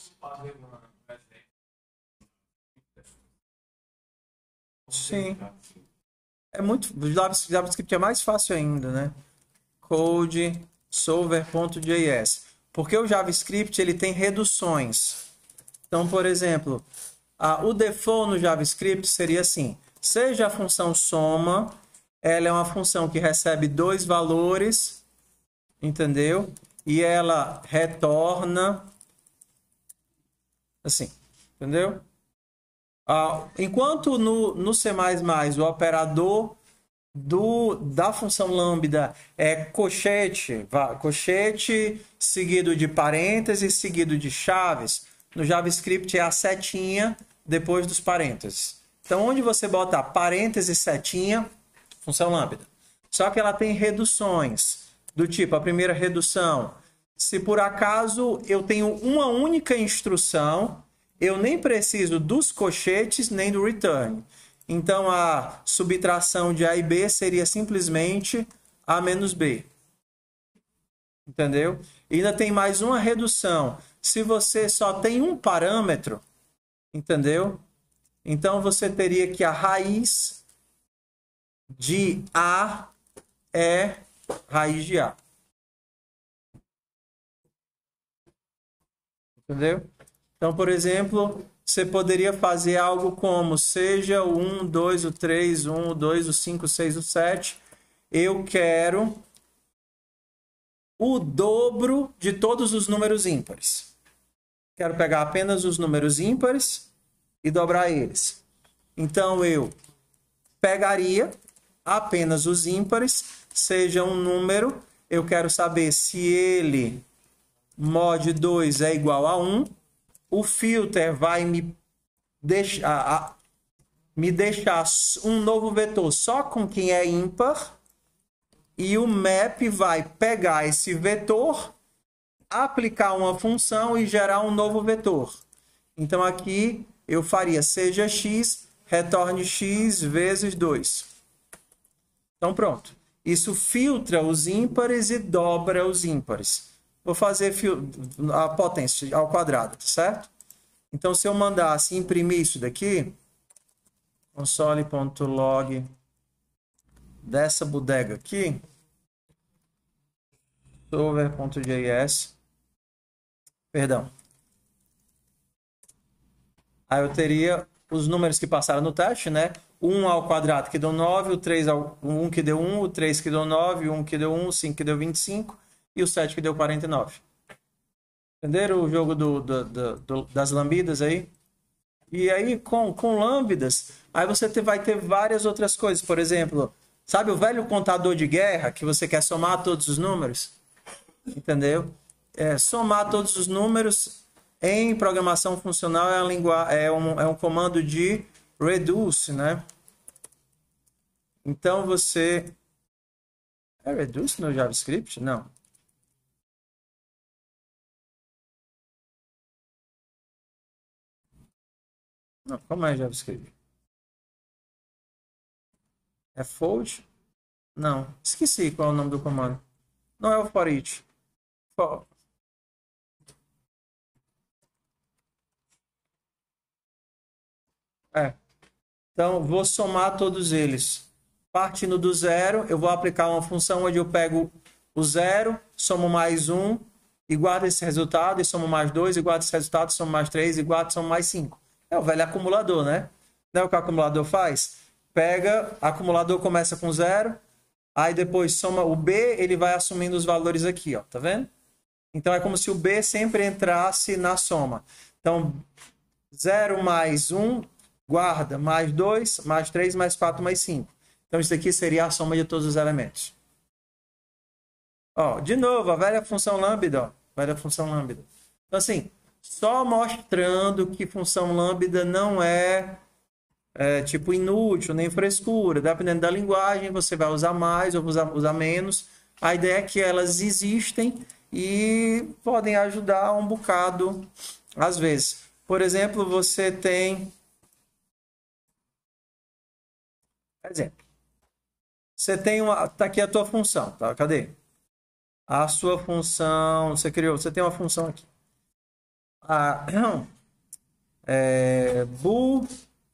Sim. É muito... JavaScript é mais fácil ainda, né? Code solver.js. Porque o JavaScript ele tem reduções. Então, por exemplo, a, o default no JavaScript seria assim. Seja a função soma, ela é uma função que recebe dois valores, entendeu? E ela retorna assim, entendeu? Ah, enquanto no, no C mais mais o operador do, da função lambda é cochete, cochete seguido de parênteses, seguido de chaves, no JavaScript é a setinha depois dos parênteses. Então, onde você bota parênteses, setinha, função lambda. Só que ela tem reduções, do tipo, a primeira redução, se por acaso eu tenho uma única instrução, eu nem preciso dos cochetes nem do return. Então, a subtração de A e B seria simplesmente A menos B. Entendeu? E ainda tem mais uma redução. Se você só tem um parâmetro, entendeu? Então, você teria que a raiz de A é raiz de A. Entendeu? Então, por exemplo... Você poderia fazer algo como, seja o um, dois, o três, o um, o dois, o cinco, o seis, o sete. Eu quero o dobro de todos os números ímpares. Quero pegar apenas os números ímpares e dobrar eles. Então, eu pegaria apenas os ímpares, seja um número. Eu quero saber se ele, mod dois, é igual a um. O filter vai me deixar, me deixar um novo vetor só com quem é ímpar. E o map vai pegar esse vetor, aplicar uma função e gerar um novo vetor. Então aqui eu faria seja x, retorne x vezes dois. Então pronto. Isso filtra os ímpares e dobra os ímpares. Vou fazer a potência ao quadrado, certo? Então, se eu mandasse imprimir isso daqui, console.log dessa bodega aqui, solver.js, perdão. Aí eu teria os números que passaram no teste, né? um ao quadrado que deu nove, o três ao um que deu um, o três que deu nove, o um que deu um, o cinco que deu vinte e cinco. E o sete que deu quarenta e nove. Entenderam o jogo do, do, do, do, das lambdas aí? E aí, com, com lambdas, aí você te, vai ter várias outras coisas. Por exemplo, sabe o velho contador de guerra, que você quer somar todos os números? Entendeu? É, somar todos os números em programação funcional é, a lingua, é, um, é um comando de reduce, né? Então, você... É reduce no JavaScript? Não. Não, como é JavaScript? É fold? Não, esqueci qual é o nome do comando. Não é o for each. For... É. Então, vou somar todos eles. Partindo do zero, eu vou aplicar uma função onde eu pego o zero, somo mais um, e guardo esse resultado, e somo mais dois, e guardo esse resultado, somo mais três, e guardo, somo mais cinco. É o velho acumulador, né? Não é o que o acumulador faz? Pega, acumulador começa com zero, aí depois soma o B, ele vai assumindo os valores aqui, ó, tá vendo? Então é como se o B sempre entrasse na soma. Então, zero mais um, guarda, mais dois, mais três, mais quatro, mais cinco. Então isso aqui seria a soma de todos os elementos. Ó, de novo, a velha função lambda, ó, velha função lambda. Então assim, só mostrando que função lambda não é, é tipo inútil, nem frescura. Dependendo da linguagem, você vai usar mais ou usar, usar menos. A ideia é que elas existem e podem ajudar um bocado às vezes. Por exemplo, você tem... Exemplo. Você tem uma... Tá aqui a tua função, tá? Cadê? A sua função... Você criou... Você tem uma função aqui. A... É... Bool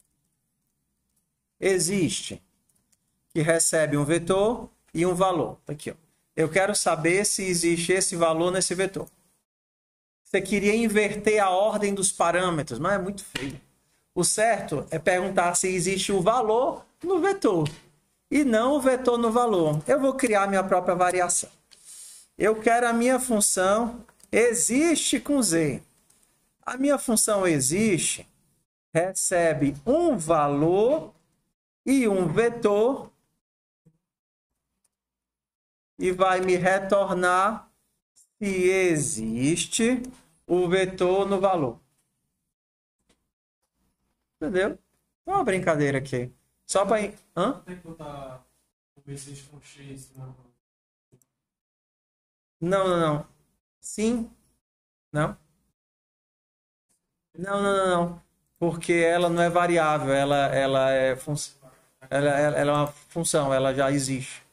existe. Que recebe um vetor e um valor. Tá aqui, ó. Eu quero saber se existe esse valor nesse vetor. Você queria inverter a ordem dos parâmetros, mas é muito feio. O certo é perguntar se existe o valor no vetor e não o vetor no valor. Eu vou criar minha própria variação. Eu quero a minha função existe com Z. A minha função existe recebe um valor e um vetor e vai me retornar se existe o vetor no valor. Entendeu? É uma brincadeira aqui. Só para... Hã? Tem que botar o existe com X. Não. Não, não, não. Sim. Não. Não, não, não, não. Porque ela não é variável. Ela, ela, é, fun... ela, ela, ela é uma função. Ela já existe.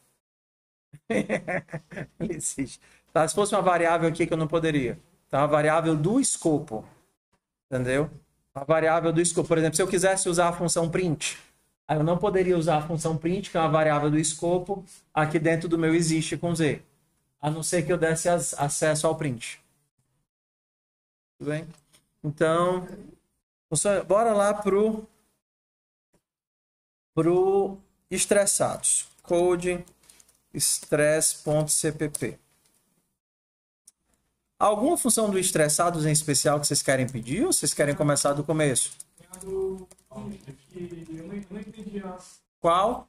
Ela existe. Tá, se fosse uma variável aqui que eu não poderia. Tá, uma variável do escopo. Entendeu? A variável do escopo. Por exemplo, se eu quisesse usar a função print, aí eu não poderia usar a função print, que é uma variável do escopo, aqui dentro do meu existe com Z. A não ser que eu desse as, acesso ao print. Tudo bem? Então, bora lá pro, pro estressados. Code stress.cpp. Alguma função do estressados em especial que vocês querem pedir ou vocês querem começar do começo? Eu não entendi a... Qual?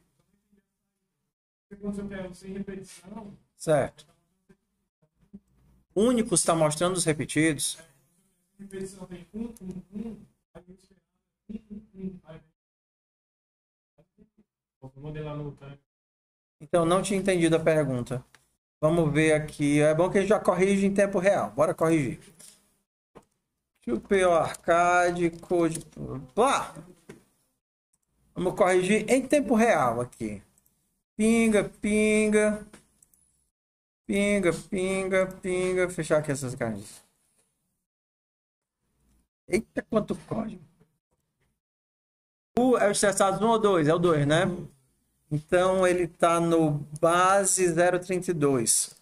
Quando eu pego sem repetição... Certo. Únicos está mostrando os repetidos. Repetição tem um, um, um, aí eu espero um, um, um, aí... Vou modelar no tanque. Então, não tinha entendido a pergunta. Vamos ver aqui. É bom que a gente já corrige em tempo real. Bora corrigir. T P O Arcade, Code... Lá! Vamos corrigir em tempo real aqui. Pinga, pinga. Pinga, pinga, pinga. Fechar aqui essas caixas. Eita, quanto código. O é o estressados um ou dois? É o dois, né? Então, ele está no base zero trinta e dois.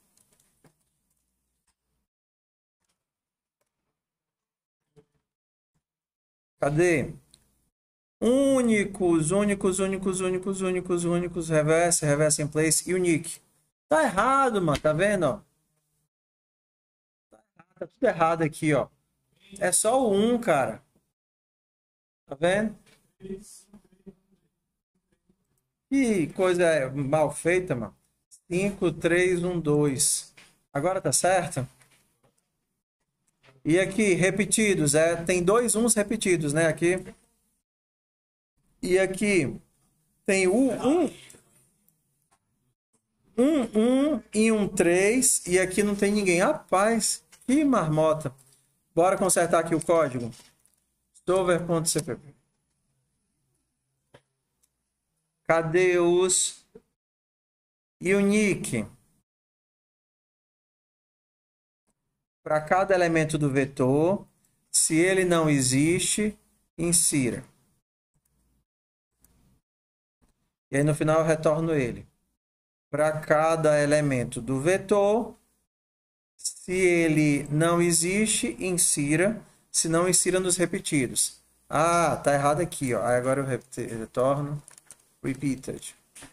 Cadê? Únicos, únicos, únicos, únicos, únicos, únicos, reverse, reverse in place, unique. Tá errado, mano, tá vendo, ó? Tá tudo errado aqui, ó. É só o um, cara. Tá vendo? Que coisa mal feita, mano. cinco, três, um, dois. Agora tá certo? E aqui, repetidos. É, tem dois uns repetidos, né? Aqui. E aqui tem o um. Um, um e um, três. E aqui não tem ninguém. Rapaz, que marmota. Bora consertar aqui o código. Solver.cpp. Cadê os unique? Para cada elemento do vetor, se ele não existe, insira. E aí no final eu retorno ele. para cada elemento do vetor. Se ele não existe, insira. Se não, insira nos repetidos. Ah, tá errado aqui, ó. Aí agora eu retorno repeated.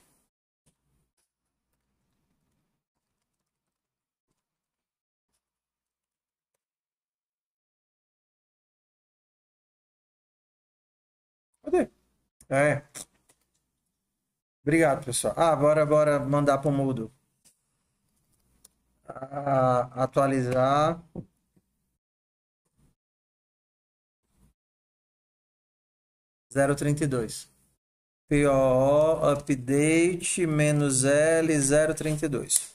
Cadê? É. Obrigado, pessoal. Ah, bora, bora mandar para o mudo. Ah, atualizar. zero trinta e dois. P O O update menos L zero trinta e dois.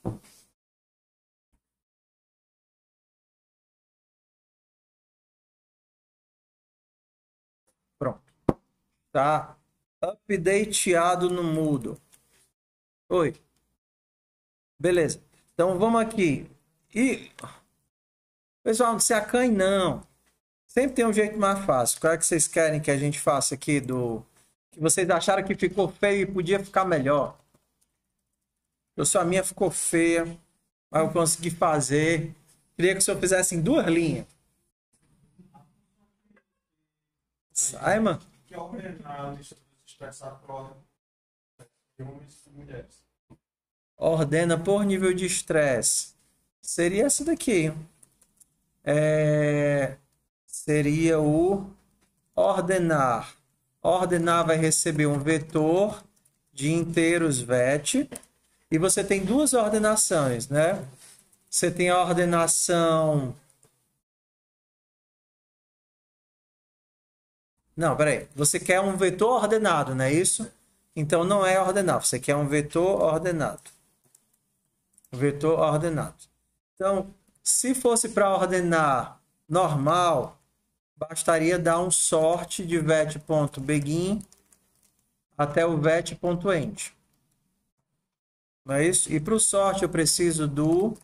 Pronto. Tá updateado no mudo. Oi. Beleza. Então vamos aqui. E pessoal, não se acanhe não. Sempre tem um jeito mais fácil. Qual é que vocês querem que a gente faça aqui do que vocês acharam que ficou feio e podia ficar melhor? Eu só a minha ficou feia, mas eu consegui fazer. Queria que o senhor fizesse em duas linhas. Sai, mano. Que é ordenar a lista dos expressados por ordem de homens e mulheres. Ordena por nível de estresse. Seria essa daqui. É... Seria o ordenar. Ordenar vai receber um vetor de inteiros vet. E você tem duas ordenações, né? Você tem a ordenação... Não, peraí. Você quer um vetor ordenado, não é isso? Então não é ordenado. Você quer um vetor ordenado. Vetor ordenado. Então, se fosse para ordenar normal, bastaria dar um sort de vet.begin até o vet.end. Não é isso? E para o sort eu preciso do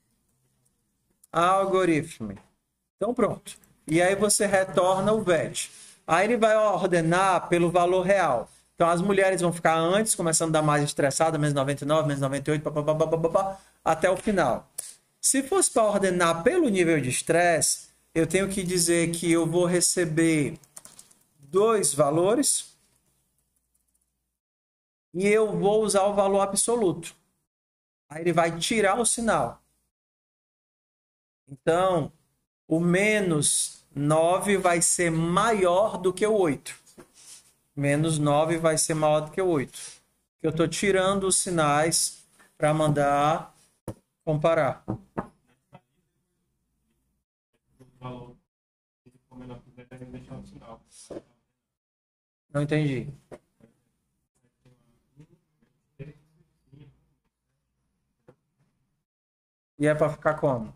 algoritmo. Então pronto. E aí você retorna o vet. Aí ele vai ordenar pelo valor real. Então as mulheres vão ficar antes, começando da mais estressada, menos noventa e nove, menos noventa e oito, papapá, até o final. Se fosse para ordenar pelo nível de estresse, eu tenho que dizer que eu vou receber dois valores e eu vou usar o valor absoluto. Aí ele vai tirar o sinal. Então, o menos nove vai ser maior do que o oito. Menos nove vai ser maior do que o oito. Eu estou tirando os sinais para mandar comparar. Não entendi. E é para ficar como?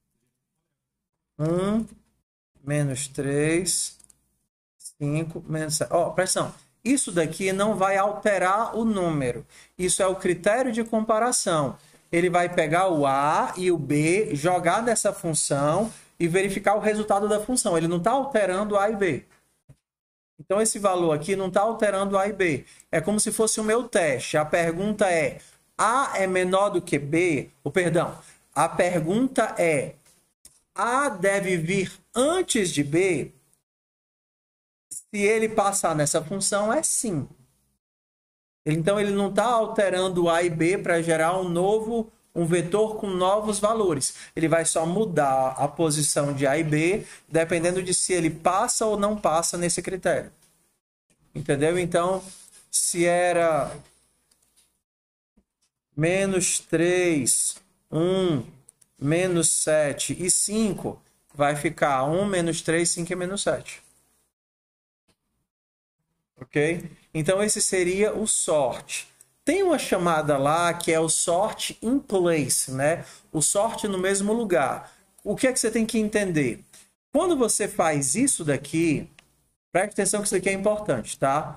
um, menos três, cinco, menos sete. Ó, presta atenção. Isso daqui não vai alterar o número. Isso é o critério de comparação. Ele vai pegar o A e o B, jogar nessa função e verificar o resultado da função. Ele não está alterando A e B. Então, esse valor aqui não está alterando A e B. É como se fosse o meu teste. A pergunta é, A é menor do que B? Ou, perdão, a pergunta é, A deve vir antes de B? Se ele passar nessa função, é sim. Então, ele não está alterando A e B para gerar um novo, um vetor com novos valores. Ele vai só mudar a posição de A e B, dependendo de se ele passa ou não passa nesse critério. Entendeu? Então, se era menos três, um, menos sete e cinco, vai ficar um, menos três, cinco e menos sete. Ok? Então, esse seria o sort. Tem uma chamada lá que é o sort in place, né? O sort no mesmo lugar. O que é que você tem que entender? Quando você faz isso daqui, preste atenção que isso aqui é importante, tá?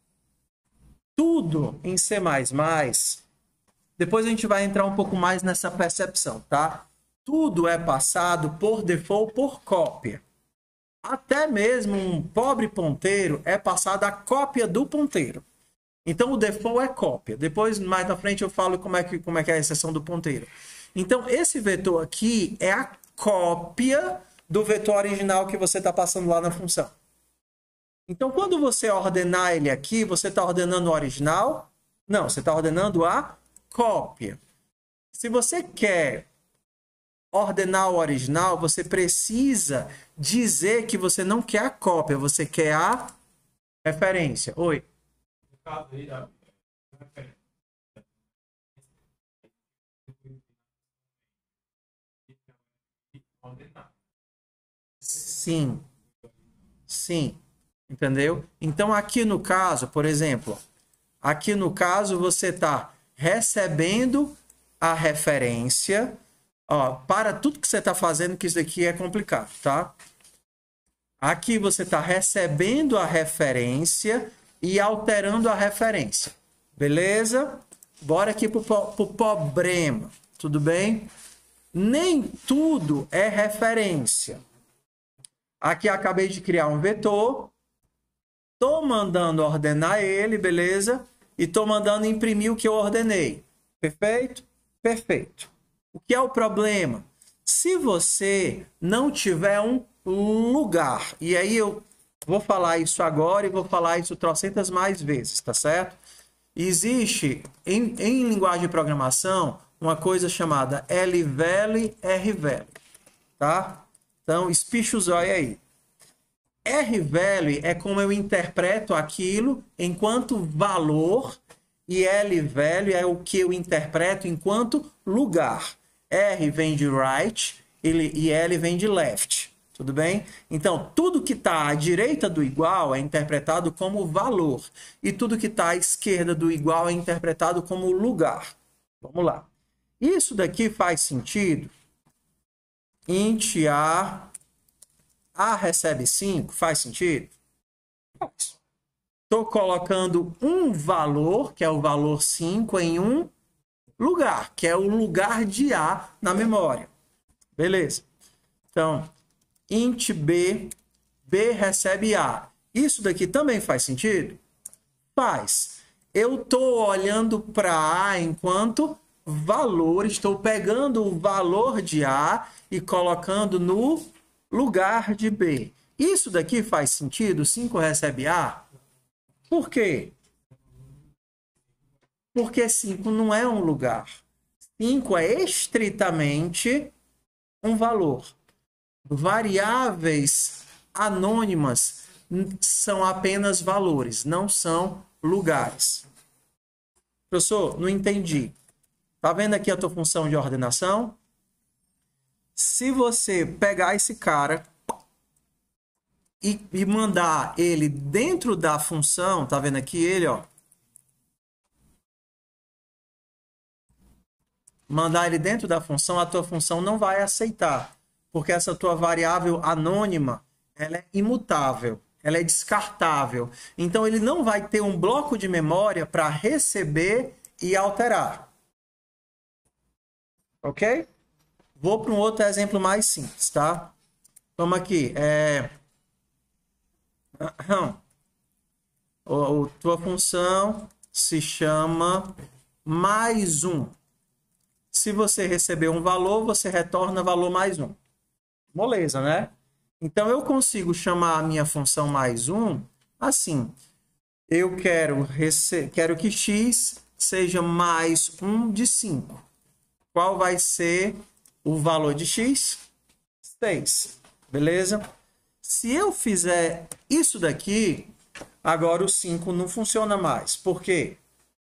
Tudo em C mais mais, depois a gente vai entrar um pouco mais nessa percepção, tá? Tudo é passado por default por cópia. Até mesmo um pobre ponteiro é passado a cópia do ponteiro. Então, o default é cópia. Depois, mais na frente, eu falo como é que, como é, que é a exceção do ponteiro. Então, esse vetor aqui é a cópia do vetor original que você está passando lá na função. Então, quando você ordenar ele aqui, você está ordenando o original? Não, você está ordenando a cópia. Se você quer ordenar o original, você precisa dizer que você não quer a cópia, você quer a referência. Oi? No caso aí da referência. Sim. Sim. Entendeu? Então, aqui no caso, por exemplo, aqui no caso você está recebendo a referência. Ó, para tudo que você está fazendo, que isso aqui é complicado, tá? Aqui você está recebendo a referência e alterando a referência. Beleza? Bora aqui para o problema. Tudo bem? Nem tudo é referência. Aqui acabei de criar um vetor. Estou mandando ordenar ele, beleza? E estou mandando imprimir o que eu ordenei. Perfeito? Perfeito. O que é o problema? Se você não tiver um lugar, e aí eu vou falar isso agora e vou falar isso trocentas mais vezes, tá certo? Existe em, em linguagem de programação uma coisa chamada L-Val, R-Val, tá? Então, espicha o zóio aí. R-Val é como eu interpreto aquilo enquanto valor e L-Val é o que eu interpreto enquanto lugar. R vem de right e L vem de left. Tudo bem? Então, tudo que está à direita do igual é interpretado como valor. E tudo que está à esquerda do igual é interpretado como lugar. Vamos lá. Isso daqui faz sentido? Int A, A recebe cinco, faz sentido? Estou colocando um valor, que é o valor cinco, em um lugar, que é o lugar de A na memória. Beleza. Então, int B, B recebe A. Isso daqui também faz sentido? Faz. Eu estou olhando para A enquanto valor, estou pegando o valor de A e colocando no lugar de B. Isso daqui faz sentido? cinco recebe A? Por quê? Porque cinco não é um lugar. cinco é estritamente um valor. Variáveis anônimas são apenas valores, não são lugares. Professor, não entendi. Tá vendo aqui a tua função de ordenação? Se você pegar esse cara e, e mandar ele dentro da função, tá vendo aqui ele, ó? Mandar ele dentro da função, a tua função não vai aceitar. Porque essa tua variável anônima, ela é imutável, ela é descartável. Então, ele não vai ter um bloco de memória para receber e alterar. Ok? Vou para um outro exemplo mais simples, tá? Vamos aqui. É... A tua função se chama mais um. Se você receber um valor, você retorna valor mais um. Moleza, né? Então, eu consigo chamar a minha função mais um assim. Eu quero, rece... quero que x seja mais um de cinco. Qual vai ser o valor de x? seis. Beleza? Se eu fizer isso daqui, agora o cinco não funciona mais. Por quê?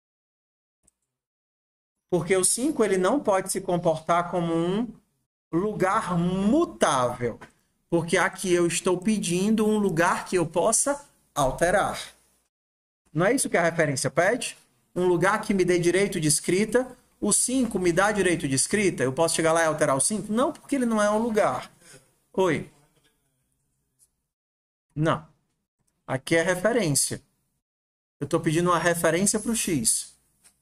Porque o cinco ele não pode se comportar como um lugar mutável, porque aqui eu estou pedindo um lugar que eu possa alterar. Não é isso que a referência pede? Um lugar que me dê direito de escrita. O cinco me dá direito de escrita? Eu posso chegar lá e alterar o cinco? Não, porque ele não é um lugar. Oi? Não. Aqui é referência. Eu estou pedindo uma referência para o x.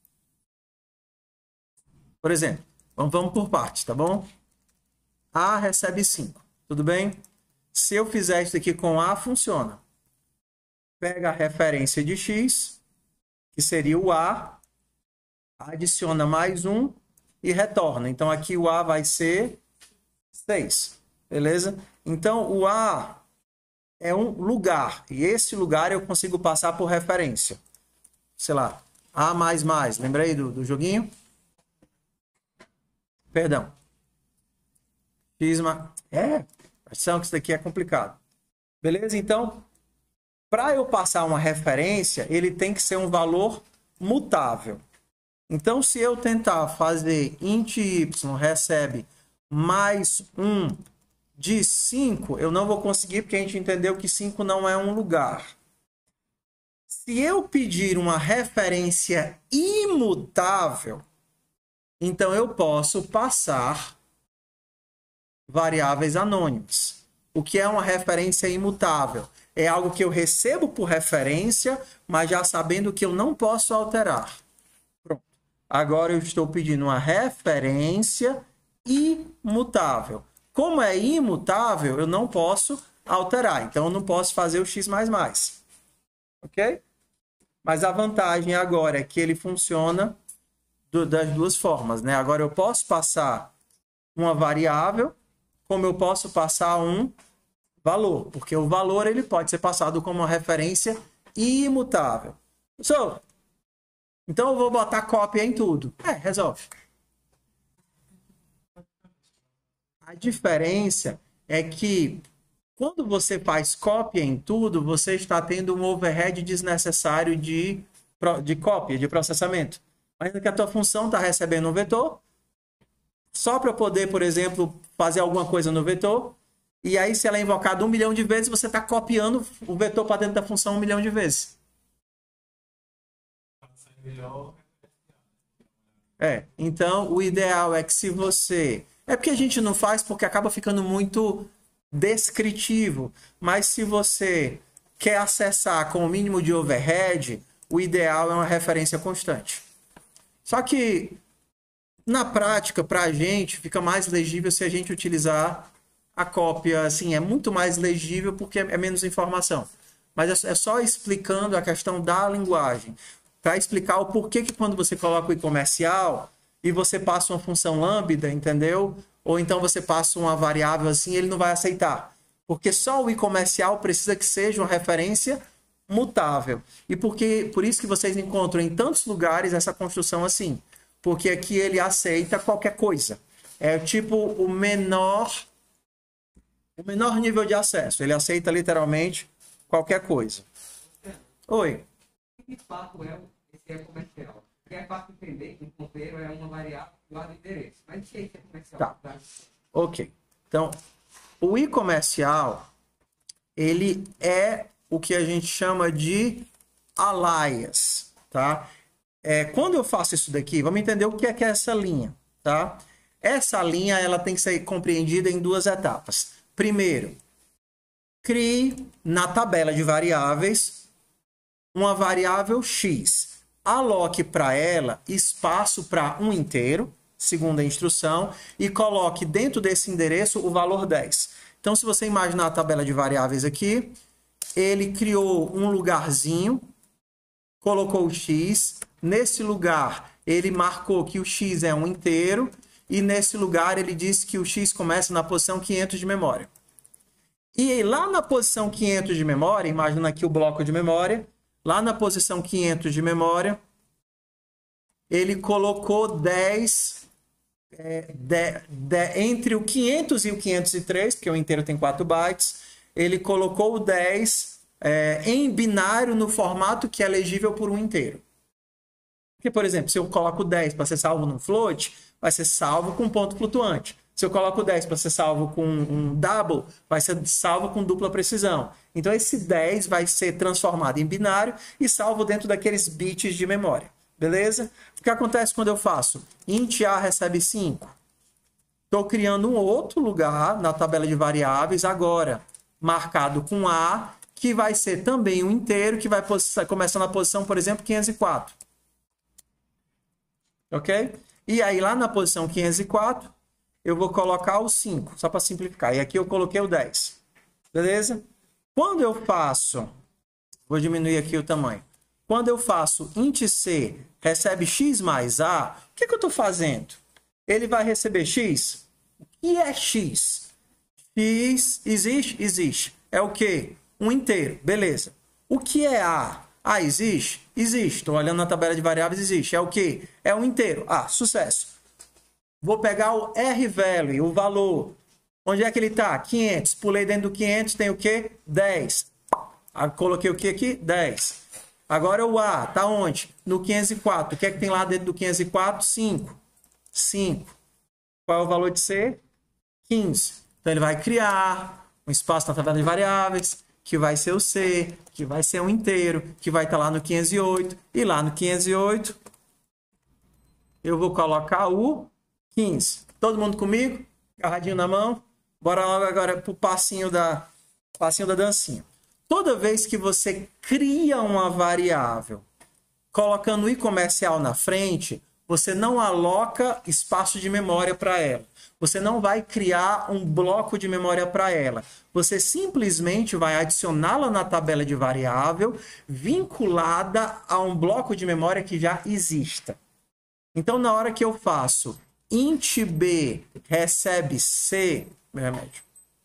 Por exemplo, vamos por partes, tá bom? A recebe cinco, tudo bem? Se eu fizer isso aqui com A, funciona. Pega a referência de x, que seria o A, adiciona mais um e retorna. Então, aqui o A vai ser seis, beleza? Então, o A é um lugar, e esse lugar eu consigo passar por referência. Sei lá, A mais mais, lembrei do, do joguinho? Perdão. Fiz uma... É, atenção que isso daqui é complicado. Beleza? Então, para eu passar uma referência, ele tem que ser um valor mutável. Então, se eu tentar fazer int y recebe mais um de cinco, eu não vou conseguir, porque a gente entendeu que cinco não é um lugar. Se eu pedir uma referência imutável, então eu posso passar variáveis anônimas. O que é uma referência imutável? É algo que eu recebo por referência, mas já sabendo que eu não posso alterar. Pronto. Agora eu estou pedindo uma referência imutável. Como é imutável, eu não posso alterar. Então, eu não posso fazer o x mais mais. Ok? Mas a vantagem agora é que ele funciona do, das duas formas, né? Agora eu posso passar uma variável, como eu posso passar um valor, porque o valor ele pode ser passado como uma referência imutável. So, então eu vou botar cópia em tudo. É, resolve. A diferença é que quando você faz cópia em tudo, você está tendo um overhead desnecessário de, de cópia, de processamento. Ainda que a tua função está recebendo um vetor, só para poder, por exemplo, fazer alguma coisa no vetor, e aí se ela é invocada um milhão de vezes, você está copiando o vetor para dentro da função um milhão de vezes. É, então o ideal é que se você... É porque a gente não faz porque acaba ficando muito descritivo, mas se você quer acessar com o mínimo de overhead, o ideal é uma referência constante. Só que, na prática, para a gente, fica mais legível se a gente utilizar a cópia. Assim, é muito mais legível porque é menos informação. Mas é só explicando a questão da linguagem. Para explicar o porquê que quando você coloca o e-comercial e você passa uma função lambda, entendeu? Ou então você passa uma variável assim, ele não vai aceitar. Porque só o e-comercial precisa que seja uma referência mutável. E porque, por isso que vocês encontram em tantos lugares essa construção assim. Porque aqui ele aceita qualquer coisa. É tipo o menor, o menor nível de acesso. Ele aceita literalmente qualquer coisa. Oi. Que fato é esse é comercial? Porque é fácil entender que um ponteiro é uma variável lá do endereço. Mas o que é esse comercial? Tá. Tá? Ok. Então, o e-comercial, ele é o que a gente chama de alias, tá? É, quando eu faço isso daqui, vamos entender o que é que é essa linha, tá? Essa linha, ela tem que ser compreendida em duas etapas. Primeiro, crie na tabela de variáveis uma variável x. Aloque para ela espaço para um inteiro, segundo a instrução, e coloque dentro desse endereço o valor dez. Então, se você imaginar a tabela de variáveis aqui, ele criou um lugarzinho, colocou o x. Nesse lugar, ele marcou que o x é um inteiro. E nesse lugar, ele disse que o x começa na posição quinhentos de memória. E lá na posição quinhentos de memória, imagina aqui o bloco de memória. Lá na posição quinhentos de memória, ele colocou dez... É, de, de, entre o quinhentos e o quinhentos e três, porque o inteiro tem quatro bytes, ele colocou o dez é, em binário no formato que é legível por um inteiro. Porque, por exemplo, se eu coloco dez para ser salvo num float, vai ser salvo com ponto flutuante. Se eu coloco dez para ser salvo com um double, vai ser salvo com dupla precisão. Então, esse dez vai ser transformado em binário e salvo dentro daqueles bits de memória. Beleza? O que acontece quando eu faço int a recebe cinco? Estou criando um outro lugar na tabela de variáveis, agora marcado com A, que vai ser também um inteiro, que vai começar na posição, por exemplo, quinhentos e quatro. Ok? E aí, lá na posição quinhentos e quatro, eu vou colocar o cinco, só para simplificar. E aqui eu coloquei o dez. Beleza? Quando eu faço... Vou diminuir aqui o tamanho. Quando eu faço int C recebe x mais a, o que, que eu estou fazendo? Ele vai receber x? O que é x? X existe? Existe. É o quê? Um inteiro. Beleza. O que é a? A existe? Existe. Estou olhando na tabela de variáveis, existe. É o quê? É um inteiro. Ah, sucesso. Vou pegar o R value, o valor. Onde é que ele está? quinhentos. Pulei dentro do quinhentos, tem o quê? dez. Ah, coloquei o que aqui? dez. Agora o A, está onde? No quinhentos e quatro. O que é que tem lá dentro do quinhentos e quatro? cinco. cinco. Qual é o valor de C? quinze. Então ele vai criar um espaço na tabela de variáveis, que vai ser o C, que vai ser um inteiro, que vai estar lá no quinhentos e oito. E lá no quinhentos e oito, eu vou colocar o quinze. Todo mundo comigo? Agarradinho na mão? Bora logo agora para o passinho da, passinho da dancinha. Toda vez que você cria uma variável colocando o i comercial na frente, você não aloca espaço de memória para ela. Você não vai criar um bloco de memória para ela. Você simplesmente vai adicioná-la na tabela de variável vinculada a um bloco de memória que já exista. Então, na hora que eu faço int b recebe c, meu remédio,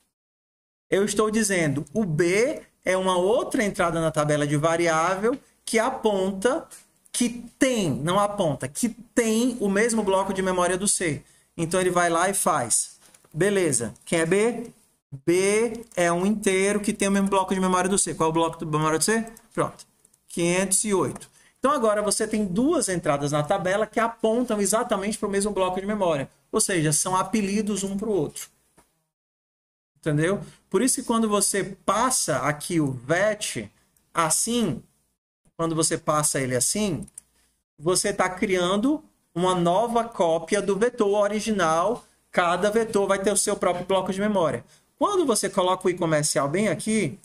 eu estou dizendo o b é uma outra entrada na tabela de variável que aponta, que tem, não aponta, que tem o mesmo bloco de memória do C. Então ele vai lá e faz. Beleza. Quem é B? B é um inteiro que tem o mesmo bloco de memória do C. Qual é o bloco de memória do C? Pronto. quinhentos e oito. Então agora você tem duas entradas na tabela que apontam exatamente para o mesmo bloco de memória. Ou seja, são apelidos um para o outro. Entendeu? Por isso que quando você passa aqui o vet assim, quando você passa ele assim, você está criando uma nova cópia do vetor original. Cada vetor vai ter o seu próprio bloco de memória. Quando você coloca o i comercial bem aqui,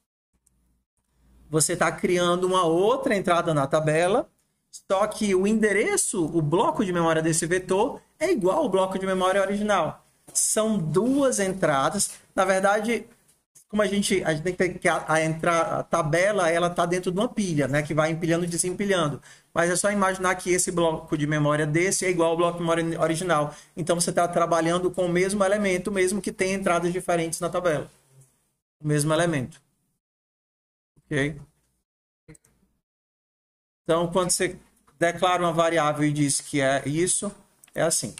você está criando uma outra entrada na tabela, só que o endereço, o bloco de memória desse vetor é igual ao bloco de memória original. São duas entradas. Na verdade, como a gente, a gente tem que ter que a, a, entrar, a tabela ela está dentro de uma pilha, né, que vai empilhando e desempilhando. Mas é só imaginar que esse bloco de memória desse é igual ao bloco de memória original. Então você está trabalhando com o mesmo elemento, mesmo que tenha entradas diferentes na tabela. O mesmo elemento. Ok? Então, quando você declara uma variável e diz que é isso, é assim.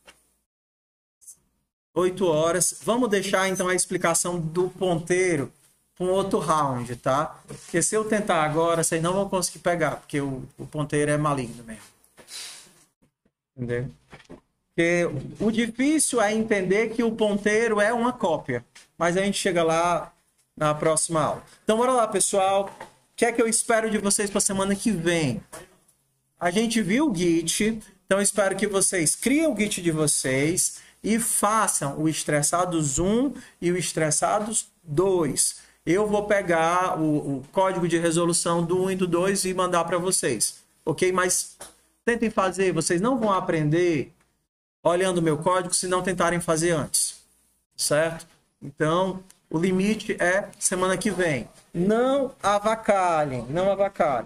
oito horas. Vamos deixar, então, a explicação do ponteiro para um outro round, tá? Porque se eu tentar agora, vocês não vão conseguir pegar, porque o, o ponteiro é maligno mesmo. Entendeu? Porque o difícil é entender que o ponteiro é uma cópia. Mas a gente chega lá na próxima aula. Então, bora lá, pessoal. O que é que eu espero de vocês para a semana que vem? A gente viu o Git, então eu espero que vocês criem o Git de vocês e façam o estressados um e o estressados dois. Eu vou pegar o, o código de resolução do um e do dois e mandar para vocês. Ok? Mas tentem fazer. Vocês não vão aprender olhando o meu código se não tentarem fazer antes. Certo? Então, o limite é semana que vem. Não avacalhem. Não avacalhem.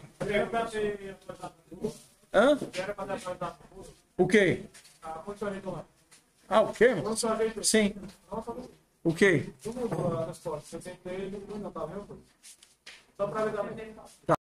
Hã? O quê? Ah, o quê? Sim. O quê? Tá.